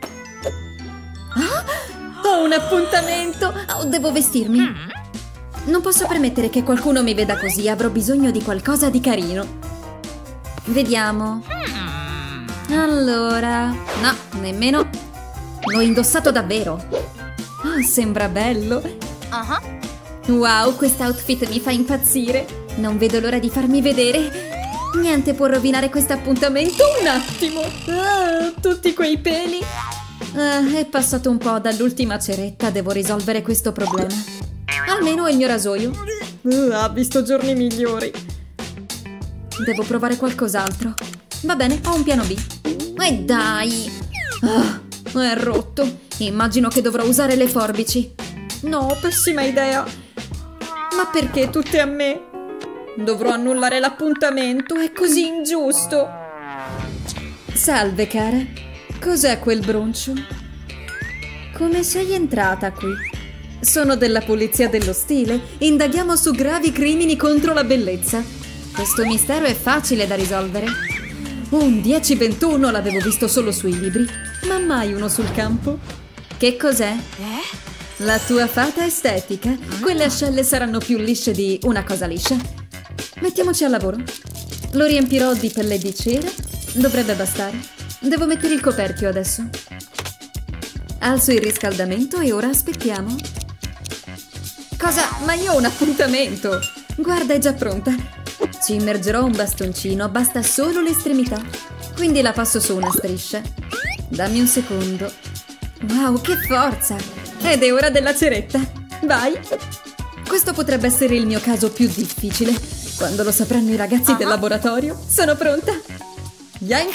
Ah! Ho un appuntamento! Oh, devo vestirmi. Non posso permettere che qualcuno mi veda così. Avrò bisogno di qualcosa di carino. Vediamo. Allora... no, nemmeno. L'ho indossato davvero. Oh, sembra bello. Uh-huh. Wow, quest'outfit mi fa impazzire. Non vedo l'ora di farmi vedere. Niente può rovinare questo appuntamento. Un attimo. Ah, tutti quei peli. Ah, è passato un po' dall'ultima ceretta. Devo risolvere questo problema. Almeno è il mio rasoio. Uh, ha visto giorni migliori. Devo provare qualcos'altro. Va bene, ho un piano B. E dai! Ah, è rotto. Immagino che dovrò usare le forbici. No, pessima idea. Ma perché tutte a me? Dovrò annullare l'appuntamento. È così ingiusto. Salve, cara. Cos'è quel broncio? Come sei entrata qui? Sono della polizia dello stile. Indaghiamo su gravi crimini contro la bellezza. Questo mistero è facile da risolvere. Un dieci ventuno l'avevo visto solo sui libri, ma mai uno sul campo. Che cos'è? La tua fata estetica. Quelle ascelle saranno più lisce di una cosa liscia. Mettiamoci al lavoro. Lo riempirò di pelle di cera. Dovrebbe bastare. Devo mettere il coperchio adesso. Alzo il riscaldamento e ora aspettiamo. Cosa? Ma io ho un appuntamento! Guarda, è già pronta. Ci immergerò un bastoncino, basta solo l'estremità. Quindi la passo su una striscia. Dammi un secondo. Wow, che forza! Ed è ora della ceretta. Vai! Questo potrebbe essere il mio caso più difficile. Quando lo sapranno i ragazzi del laboratorio. Sono pronta! Yank!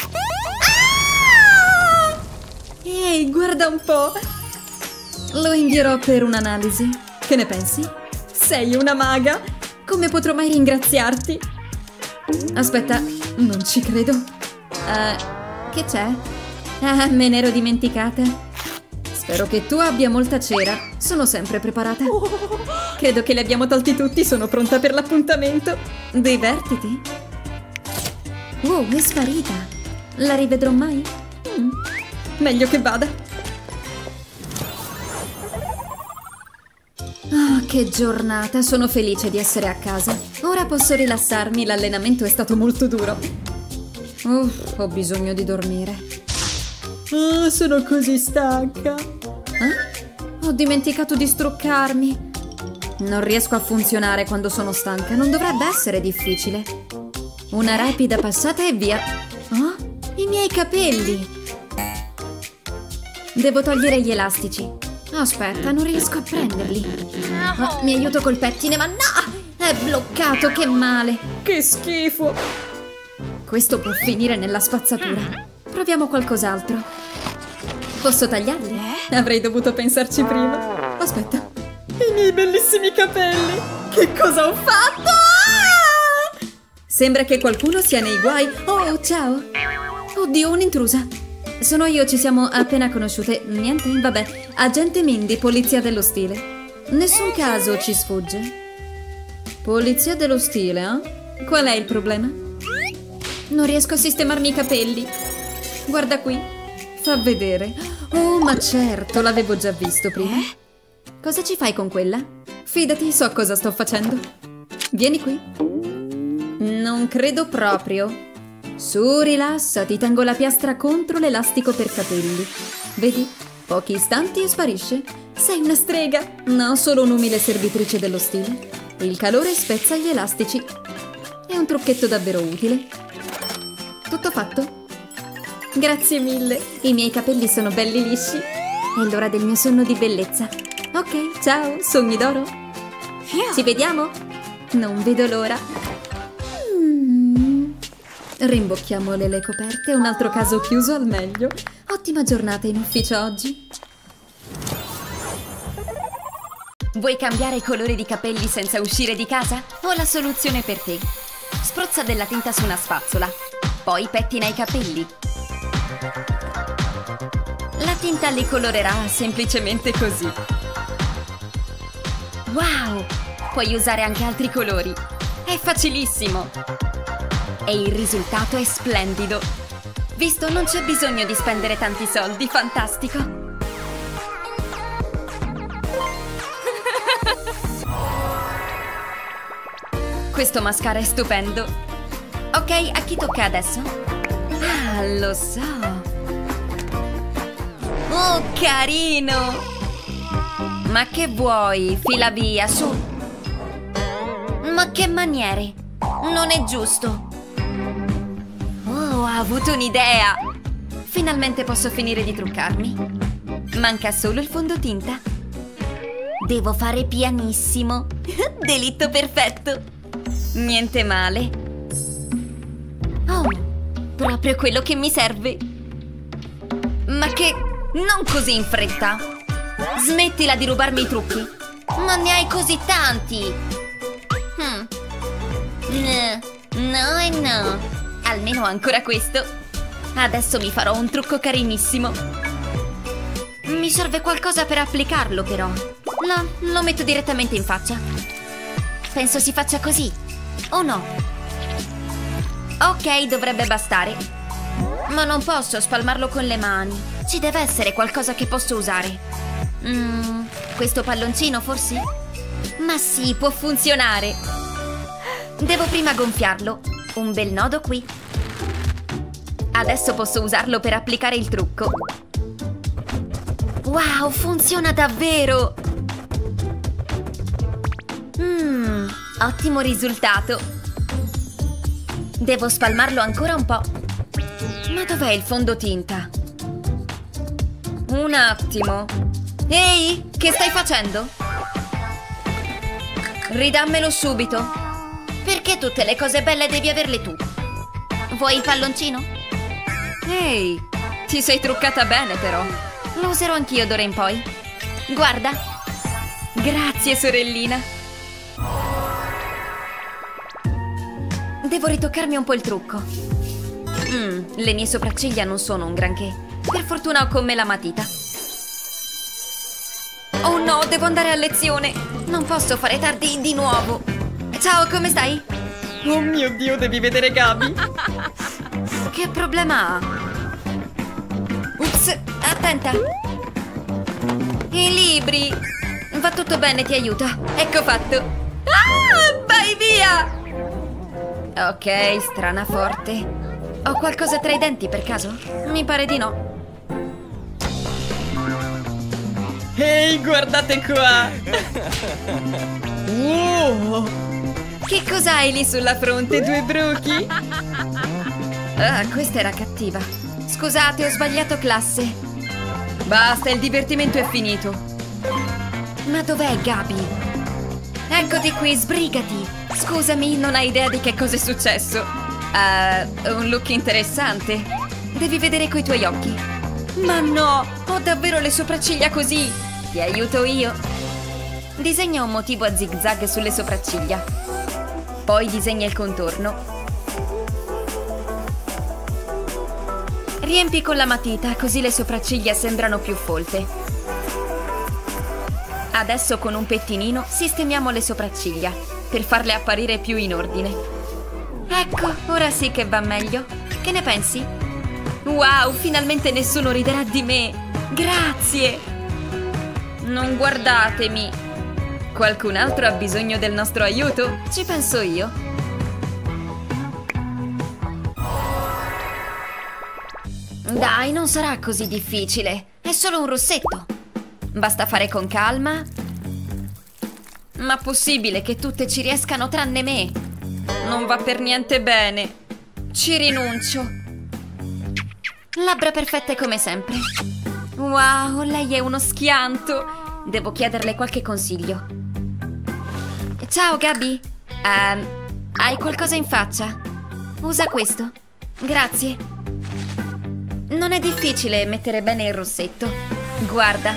Ah! Ehi, guarda un po'! Lo invierò per un'analisi. Che ne pensi? Sei una maga! Come potrò mai ringraziarti? Aspetta, non ci credo. Uh, che c'è? Ah, me ne ero dimenticata. Spero che tu abbia molta cera. Sono sempre preparata. Credo che li abbiamo tolti tutti. Sono pronta per l'appuntamento. Divertiti. Wow, è sparita. La rivedrò mai? Mm. Meglio che vada. Oh, che giornata, sono felice di essere a casa. Ora posso rilassarmi, l'allenamento è stato molto duro. Uff, ho bisogno di dormire. Oh, sono così stanca. Eh? Ho dimenticato di struccarmi. Non riesco a funzionare quando sono stanca, non dovrebbe essere difficile. Una rapida passata e via. Oh, i miei capelli. Devo togliere gli elastici. Aspetta, non riesco a prenderli. Oh, mi aiuto col pettine, ma no! È bloccato, che male! Che schifo! Questo può finire nella spazzatura. Proviamo qualcos'altro. Posso tagliarli? Avrei dovuto pensarci prima. Aspetta. I miei bellissimi capelli! Che cosa ho fatto? Ah! Sembra che qualcuno sia nei guai. Oh, ciao! Oddio, un'intrusa. Sono io, ci siamo appena conosciute. Niente, vabbè. Agente Mindy, polizia dello stile. Nessun caso ci sfugge. Polizia dello stile, eh? Qual è il problema? Non riesco a sistemarmi i capelli. Guarda qui. Fa vedere. Oh, ma certo, l'avevo già visto prima. Cosa ci fai con quella? Fidati, so cosa sto facendo. Vieni qui. Non credo proprio. Su, rilassati, tengo la piastra contro l'elastico per capelli. Vedi? Pochi istanti e sparisce. Sei una strega. No, solo un'umile servitrice dello stile. Il calore spezza gli elastici. È un trucchetto davvero utile. Tutto fatto? Grazie mille. I miei capelli sono belli lisci. È l'ora del mio sonno di bellezza. Ok, ciao, sogni d'oro. Ci vediamo? Non vedo l'ora. Rimbocchiamo le coperte, un altro caso chiuso al meglio. Ottima giornata in ufficio oggi. Vuoi cambiare i colori di capelli senza uscire di casa? Ho la soluzione per te. Spruzza della tinta su una spazzola, poi pettina i capelli. La tinta li colorerà semplicemente così. Wow! Puoi usare anche altri colori. È facilissimo. E il risultato è splendido. Visto, non c'è bisogno di spendere tanti soldi, fantastico. Questo mascara è stupendo. Ok, a chi tocca adesso? Ah, lo so. Oh, carino! Ma che vuoi? Fila via, su. Ma che maniere? Non è giusto. Oh, ho avuto un'idea! Finalmente posso finire di truccarmi. Manca solo il fondotinta. Devo fare pianissimo. Delitto perfetto. Niente male. Oh, proprio quello che mi serve. Ma che... non così in fretta. Smettila di rubarmi i trucchi. Ma ne hai così tanti. Hmm. No e no. Almeno ancora questo. Adesso mi farò un trucco carinissimo. Mi serve qualcosa per applicarlo, però. No, lo metto direttamente in faccia. Penso si faccia così. O no? Ok, dovrebbe bastare. Ma non posso spalmarlo con le mani. Ci deve essere qualcosa che posso usare. Mm, questo palloncino forse? Ma sì, può funzionare. Devo prima gonfiarlo. Un bel nodo qui. Adesso posso usarlo per applicare il trucco. Wow, funziona davvero! Mmm, ottimo risultato. Devo spalmarlo ancora un po'. Ma dov'è il fondotinta? Un attimo. Ehi, che stai facendo? Ridammelo subito. Perché tutte le cose belle devi averle tu? Vuoi il palloncino? Ehi, ti sei truccata bene però. Lo userò anch'io d'ora in poi. Guarda. Grazie, sorellina. Devo ritoccarmi un po' il trucco. Mm, le mie sopracciglia non sono un granché. Per fortuna ho con me la matita. Oh no, devo andare a lezione. Non posso fare tardi di nuovo. Ciao, come stai? Oh mio Dio, devi vedere Gabi. Che problema ha? Ups, attenta. I libri. Va tutto bene, ti aiuto. Ecco fatto. Ah, vai via. Ok, strana forte. Ho qualcosa tra i denti per caso? Mi pare di no. Ehi, guardate qua. Wow. Che cos'hai lì sulla fronte, due bruchi? Ah, questa era cattiva. Scusate, ho sbagliato classe. Basta, il divertimento è finito. Ma dov'è Gabi? Eccoti qui, sbrigati. Scusami, non hai idea di che cosa è successo. Uh, un look interessante. Devi vedere coi tuoi occhi. Ma no, ho davvero le sopracciglia così. Ti aiuto io. Disegna un motivo a zig-zag sulle sopracciglia. Poi disegna il contorno. Riempi con la matita, così le sopracciglia sembrano più folte. Adesso con un pettinino sistemiamo le sopracciglia, per farle apparire più in ordine. Ecco, ora sì che va meglio. Che ne pensi? Wow, finalmente nessuno riderà di me. Grazie. Non guardatemi. Qualcun altro ha bisogno del nostro aiuto? Ci penso io. Dai, non sarà così difficile. È solo un rossetto. Basta fare con calma. Ma possibile che tutte ci riescano tranne me? Non va per niente bene. Ci rinuncio. Labbra perfette come sempre. Wow, lei è uno schianto. Devo chiederle qualche consiglio. Ciao Gabi. Um, hai qualcosa in faccia? Usa questo. Grazie. Non è difficile mettere bene il rossetto. Guarda.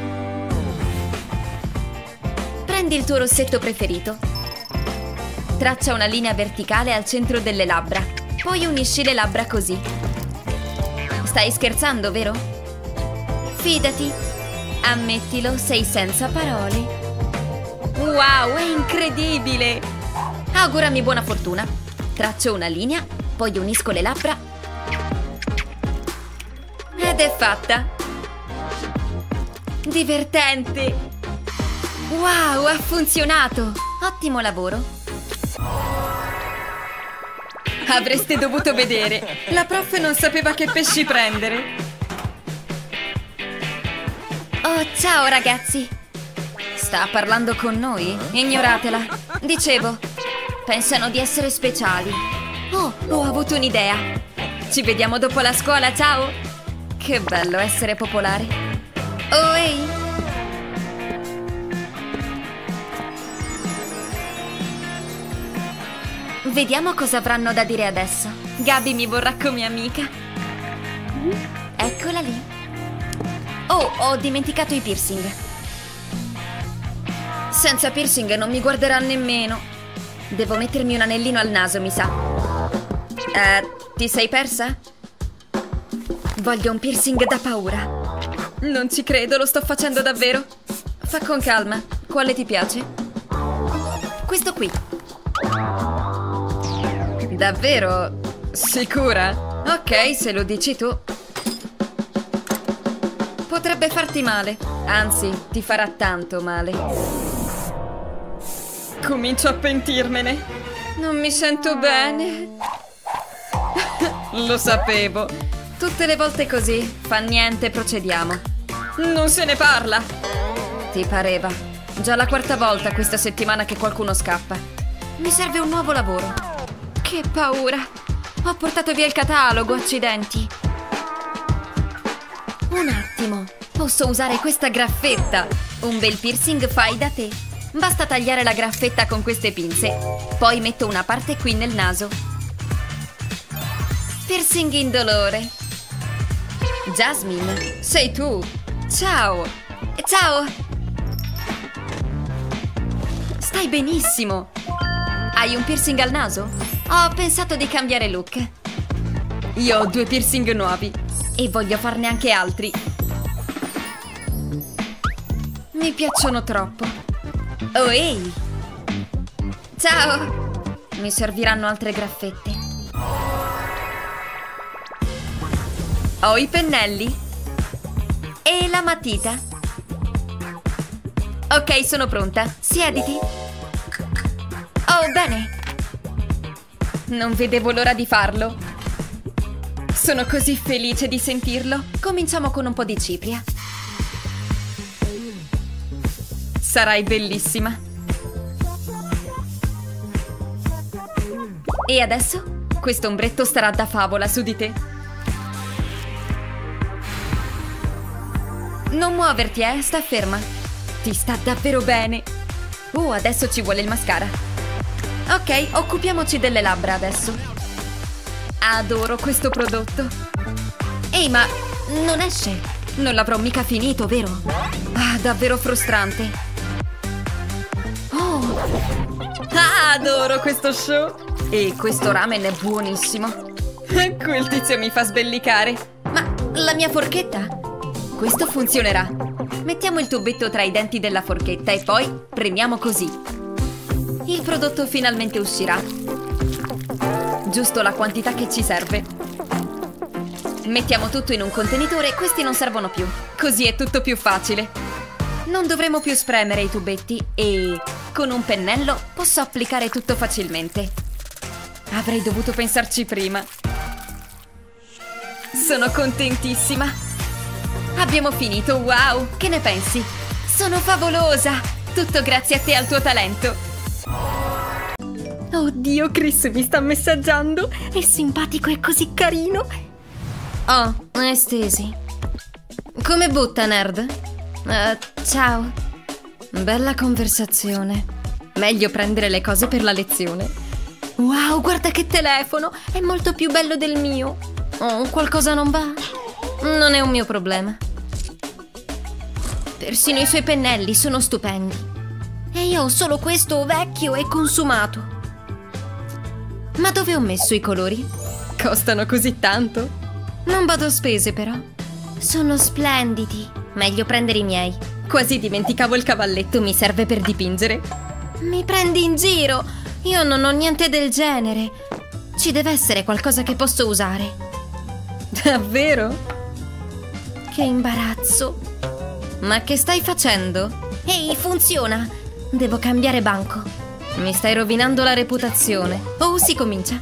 Prendi il tuo rossetto preferito. Traccia una linea verticale al centro delle labbra. Poi unisci le labbra così. Stai scherzando, vero? Fidati. Ammettilo, sei senza parole. Wow, è incredibile! Augurami buona fortuna. Traccio una linea, poi unisco le labbra. Ed è fatta. Divertente. Wow, ha funzionato. Ottimo lavoro. Avreste dovuto vedere. La prof non sapeva che pesci prendere. Oh, ciao ragazzi. Sta parlando con noi? Ignoratela. Dicevo, pensano di essere speciali. Oh, ho avuto un'idea. Ci vediamo dopo la scuola, ciao. Che bello essere popolare. Oh, ehi. Vediamo cosa avranno da dire adesso. Gabi mi vorrà come amica. Eccola lì. Oh, ho dimenticato i piercing. Senza piercing non mi guarderà nemmeno. Devo mettermi un anellino al naso, mi sa. Eh, ti sei persa? Voglio un piercing da paura. Non ci credo, lo sto facendo davvero. Fa con calma. Quale ti piace? Questo qui. Davvero? Sicura? Ok, se lo dici tu. Potrebbe farti male. Anzi, ti farà tanto male. Comincio a pentirmene. Non mi sento bene. Lo sapevo. Tutte le volte così. Fa niente, procediamo. Non se ne parla. Ti pareva. Già la quarta volta questa settimana che qualcuno scappa. Mi serve un nuovo lavoro. Che paura. Ho portato via il catalogo, accidenti. Un attimo. Posso usare questa graffetta. Un bel piercing fai da te. Basta tagliare la graffetta con queste pinze. Poi metto una parte qui nel naso. Piercing indolore. Jasmine, sei tu. Ciao. Ciao. Stai benissimo. Hai un piercing al naso? Ho pensato di cambiare look. Io ho due piercing nuovi. E voglio farne anche altri. Mi piacciono troppo. Oh, ehi. Ciao. Mi serviranno altre graffette. Ho i pennelli. E la matita. Ok, sono pronta. Siediti. Oh, bene. Non vedevo l'ora di farlo. Sono così felice di sentirlo. Cominciamo con un po' di cipria. Sarai bellissima. E adesso? Questo ombretto starà da favola su di te. Non muoverti, eh? Sta ferma. Ti sta davvero bene. Uh, adesso ci vuole il mascara. Ok, occupiamoci delle labbra adesso. Adoro questo prodotto. Ehi, ma non esce? Non l'avrò mica finito, vero? Ah, davvero frustrante. Oh! Ah, adoro questo show. E questo ramen è buonissimo. Quel tizio mi fa sbellicare. Ma la mia forchetta? Questo funzionerà. Mettiamo il tubetto tra i denti della forchetta e poi premiamo così. Il prodotto finalmente uscirà. Giusto la quantità che ci serve. Mettiamo tutto in un contenitore e questi non servono più. Così è tutto più facile. Non dovremo più spremere i tubetti e con un pennello posso applicare tutto facilmente. Avrei dovuto pensarci prima. Sono contentissima. Abbiamo finito, wow! Che ne pensi? Sono favolosa! Tutto grazie a te e al tuo talento. Oddio, Chris mi sta messaggiando. È simpatico e così carino. Oh, è Stacy. Come butta, nerd? Uh, ciao. Bella conversazione. Meglio prendere le cose per la lezione. Wow, guarda che telefono! È molto più bello del mio. Oh, qualcosa non va? Non è un mio problema. Persino i suoi pennelli sono stupendi. E io ho solo questo vecchio e consumato. Ma dove ho messo i colori? Costano così tanto? Non vado a spese, però. Sono splendidi. Meglio prendere i miei. Quasi dimenticavo il cavalletto, mi serve per dipingere. Mi prendi in giro? Io non ho niente del genere. Ci deve essere qualcosa che posso usare. Davvero? Che imbarazzo. Ma che stai facendo? Ehi, funziona. Devo cambiare banco. Mi stai rovinando la reputazione. Oh, si comincia.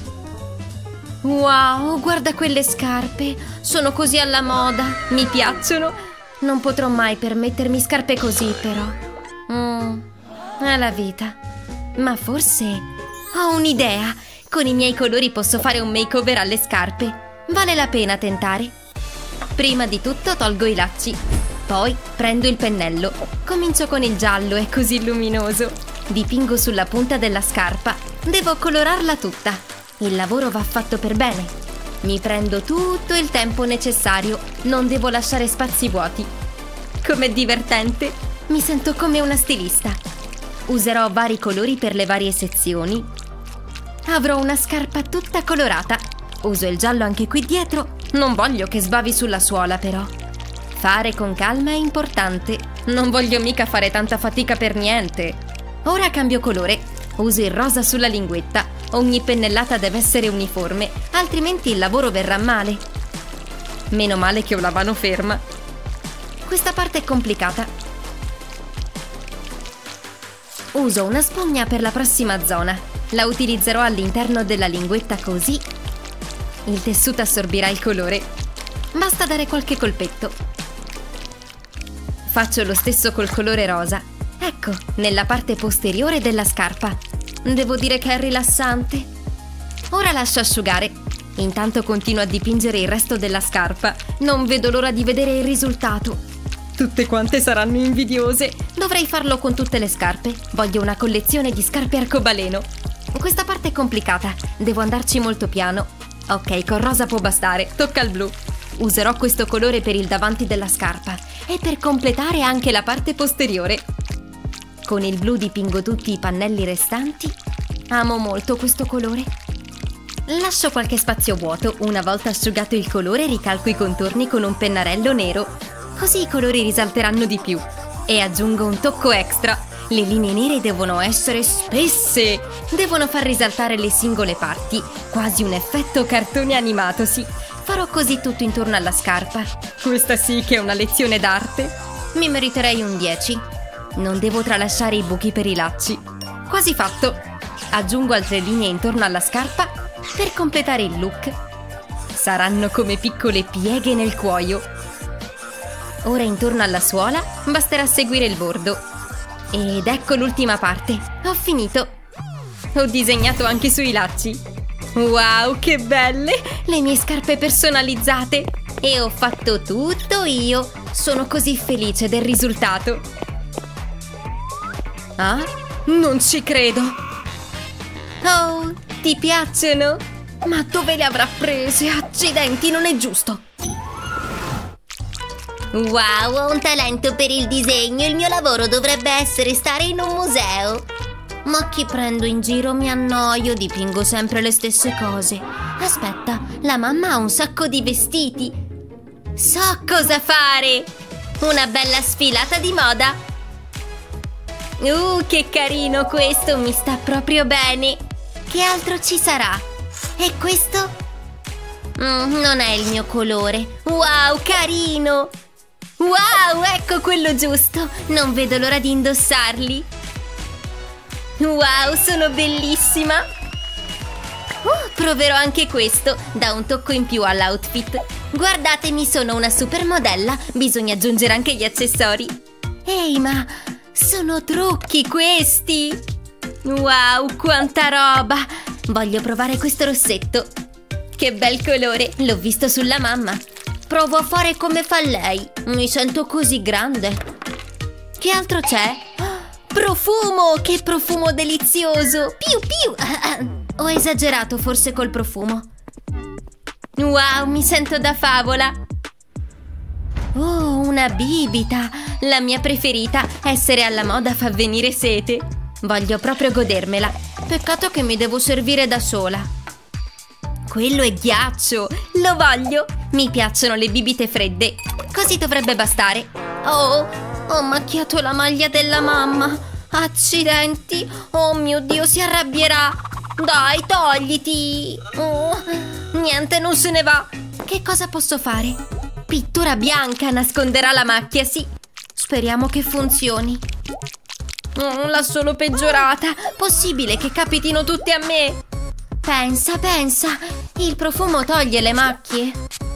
Wow, guarda quelle scarpe. Sono così alla moda. Mi piacciono. Non potrò mai permettermi scarpe così, però. Mm, è la vita. Ma forse ho un'idea. Con i miei colori posso fare un makeover alle scarpe. Vale la pena tentare. Prima di tutto tolgo i lacci. Poi prendo il pennello. Comincio con il giallo, è così luminoso. Dipingo sulla punta della scarpa. Devo colorarla tutta. Il lavoro va fatto per bene. Mi prendo tutto il tempo necessario. Non devo lasciare spazi vuoti. Com'è divertente! Mi sento come una stilista. Userò vari colori per le varie sezioni. Avrò una scarpa tutta colorata. Uso il giallo anche qui dietro. Non voglio che sbavi sulla suola, però. Fare con calma è importante. Non voglio mica fare tanta fatica per niente. Ora cambio colore. Uso il rosa sulla linguetta. Ogni pennellata deve essere uniforme, altrimenti il lavoro verrà male. Meno male che ho la mano ferma. Questa parte è complicata. Uso una spugna per la prossima zona. La utilizzerò all'interno della linguetta così il tessuto assorbirà il colore. Basta dare qualche colpetto. Faccio lo stesso col colore rosa. Ecco, nella parte posteriore della scarpa. Devo dire che è rilassante. Ora lascio asciugare. Intanto continuo a dipingere il resto della scarpa. Non vedo l'ora di vedere il risultato. Tutte quante saranno invidiose. Dovrei farlo con tutte le scarpe. Voglio una collezione di scarpe arcobaleno. Questa parte è complicata. Devo andarci molto piano. Ok, con rosa può bastare. Tocca al blu. Userò questo colore per il davanti della scarpa e per completare anche la parte posteriore. Con il blu dipingo tutti i pannelli restanti. Amo molto questo colore. Lascio qualche spazio vuoto. Una volta asciugato il colore ricalco i contorni con un pennarello nero. Così i colori risalteranno di più. E aggiungo un tocco extra. Le linee nere devono essere spesse. Devono far risaltare le singole parti. Quasi un effetto cartone animato, sì. Farò così tutto intorno alla scarpa. Questa sì che è una lezione d'arte. Mi meriterei un dieci. Non devo tralasciare i buchi per i lacci. Quasi fatto. Aggiungo altre linee intorno alla scarpa per completare il look. Saranno come piccole pieghe nel cuoio. Ora intorno alla suola basterà seguire il bordo. Ed ecco l'ultima parte. Ho finito. Ho disegnato anche sui lacci. Wow, che belle! Le mie scarpe personalizzate. E ho fatto tutto io. Sono così felice del risultato. Ah? Non ci credo. Oh, ti piacciono? Ma dove le avrà prese? Accidenti, non è giusto. Wow, ho un talento per il disegno. Il mio lavoro dovrebbe essere stare in un museo. Ma chi prendo in giro? Mi annoio, dipingo sempre le stesse cose. Aspetta, la mamma ha un sacco di vestiti. So cosa fare! Una bella sfilata di moda. Uh, che carino questo, mi sta proprio bene. Che altro ci sarà? E questo? Mm, non è il mio colore. Wow, carino! Wow, ecco quello giusto! Non vedo l'ora di indossarli! Wow, sono bellissima! Uh, proverò anche questo, dà un tocco in più all'outfit. Guardatemi, sono una supermodella, bisogna aggiungere anche gli accessori. Ehi, ma sono trucchi questi! Wow, quanta roba! Voglio provare questo rossetto. Che bel colore, l'ho visto sulla mamma. Provo a fare come fa lei. Mi sento così grande. Che altro c'è? Profumo! Che profumo delizioso! Piu piu! Ho esagerato forse col profumo. Wow, mi sento da favola. Oh, una bibita! La mia preferita. Essere alla moda fa venire sete. Voglio proprio godermela. Peccato che mi devo servire da sola. Quello è ghiaccio! Lo voglio! Mi piacciono le bibite fredde. Così dovrebbe bastare. Oh, ho macchiato la maglia della mamma. Accidenti! Oh mio Dio, si arrabbierà. Dai, togliti! Oh, niente, non se ne va. Che cosa posso fare? Pittura bianca nasconderà la macchia, sì. Speriamo che funzioni. Oh, l'ha solo peggiorata. Possibile che capitino tutte a me? Pensa, pensa, il profumo toglie le macchie.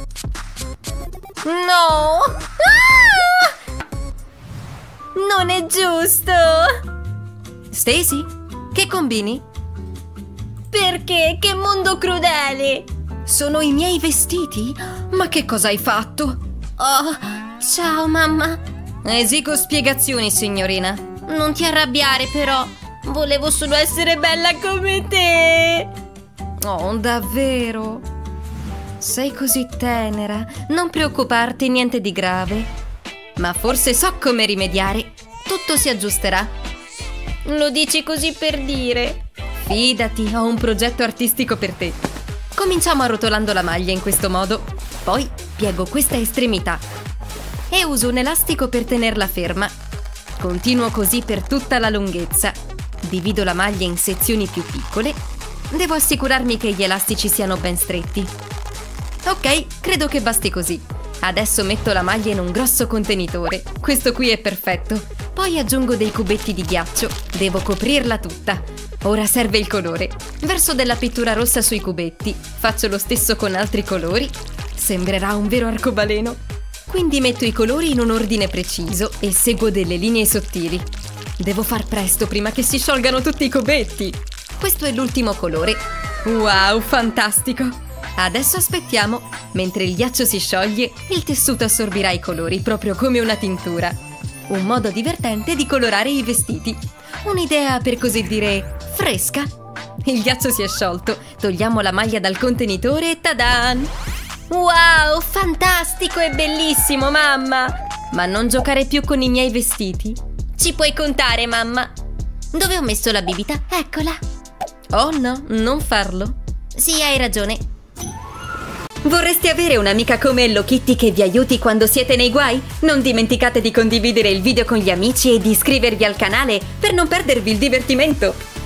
No! Ah! Non è giusto! Stacy, che combini? Perché? Che mondo crudele! Sono i miei vestiti? Ma che cosa hai fatto? Oh, ciao mamma. Esigo spiegazioni, signorina. Non ti arrabbiare però. Volevo solo essere bella come te. Oh, davvero? Sei così tenera. Non preoccuparti, niente di grave. Ma forse so come rimediare. Tutto si aggiusterà. Lo dici così per dire. Fidati, ho un progetto artistico per te. Cominciamo arrotolando la maglia in questo modo. Poi piego questa estremità e uso un elastico per tenerla ferma. Continuo così per tutta la lunghezza. Divido la maglia in sezioni più piccole. Devo assicurarmi che gli elastici siano ben stretti. Ok, credo che basti così. Adesso metto la maglia in un grosso contenitore. Questo qui è perfetto. Poi aggiungo dei cubetti di ghiaccio. Devo coprirla tutta. Ora serve il colore. Verso della pittura rossa sui cubetti. Faccio lo stesso con altri colori. Sembrerà un vero arcobaleno. Quindi metto i colori in un ordine preciso e seguo delle linee sottili. Devo far presto prima che si sciolgano tutti i cubetti. Questo è l'ultimo colore. Wow, fantastico! Adesso aspettiamo. Mentre il ghiaccio si scioglie, il tessuto assorbirà i colori proprio come una tintura. Un modo divertente di colorare i vestiti. Un'idea per così dire fresca. Il ghiaccio si è sciolto. Togliamo la maglia dal contenitore e tadan! Wow, fantastico e bellissimo, mamma! Ma non giocare più con i miei vestiti? Ci puoi contare, mamma. Dove ho messo la bibita? Eccola. Oh no, non farlo. Sì, hai ragione. Vorreste avere un'amica come Hello Kitty che vi aiuti quando siete nei guai? Non dimenticate di condividere il video con gli amici e di iscrivervi al canale per non perdervi il divertimento.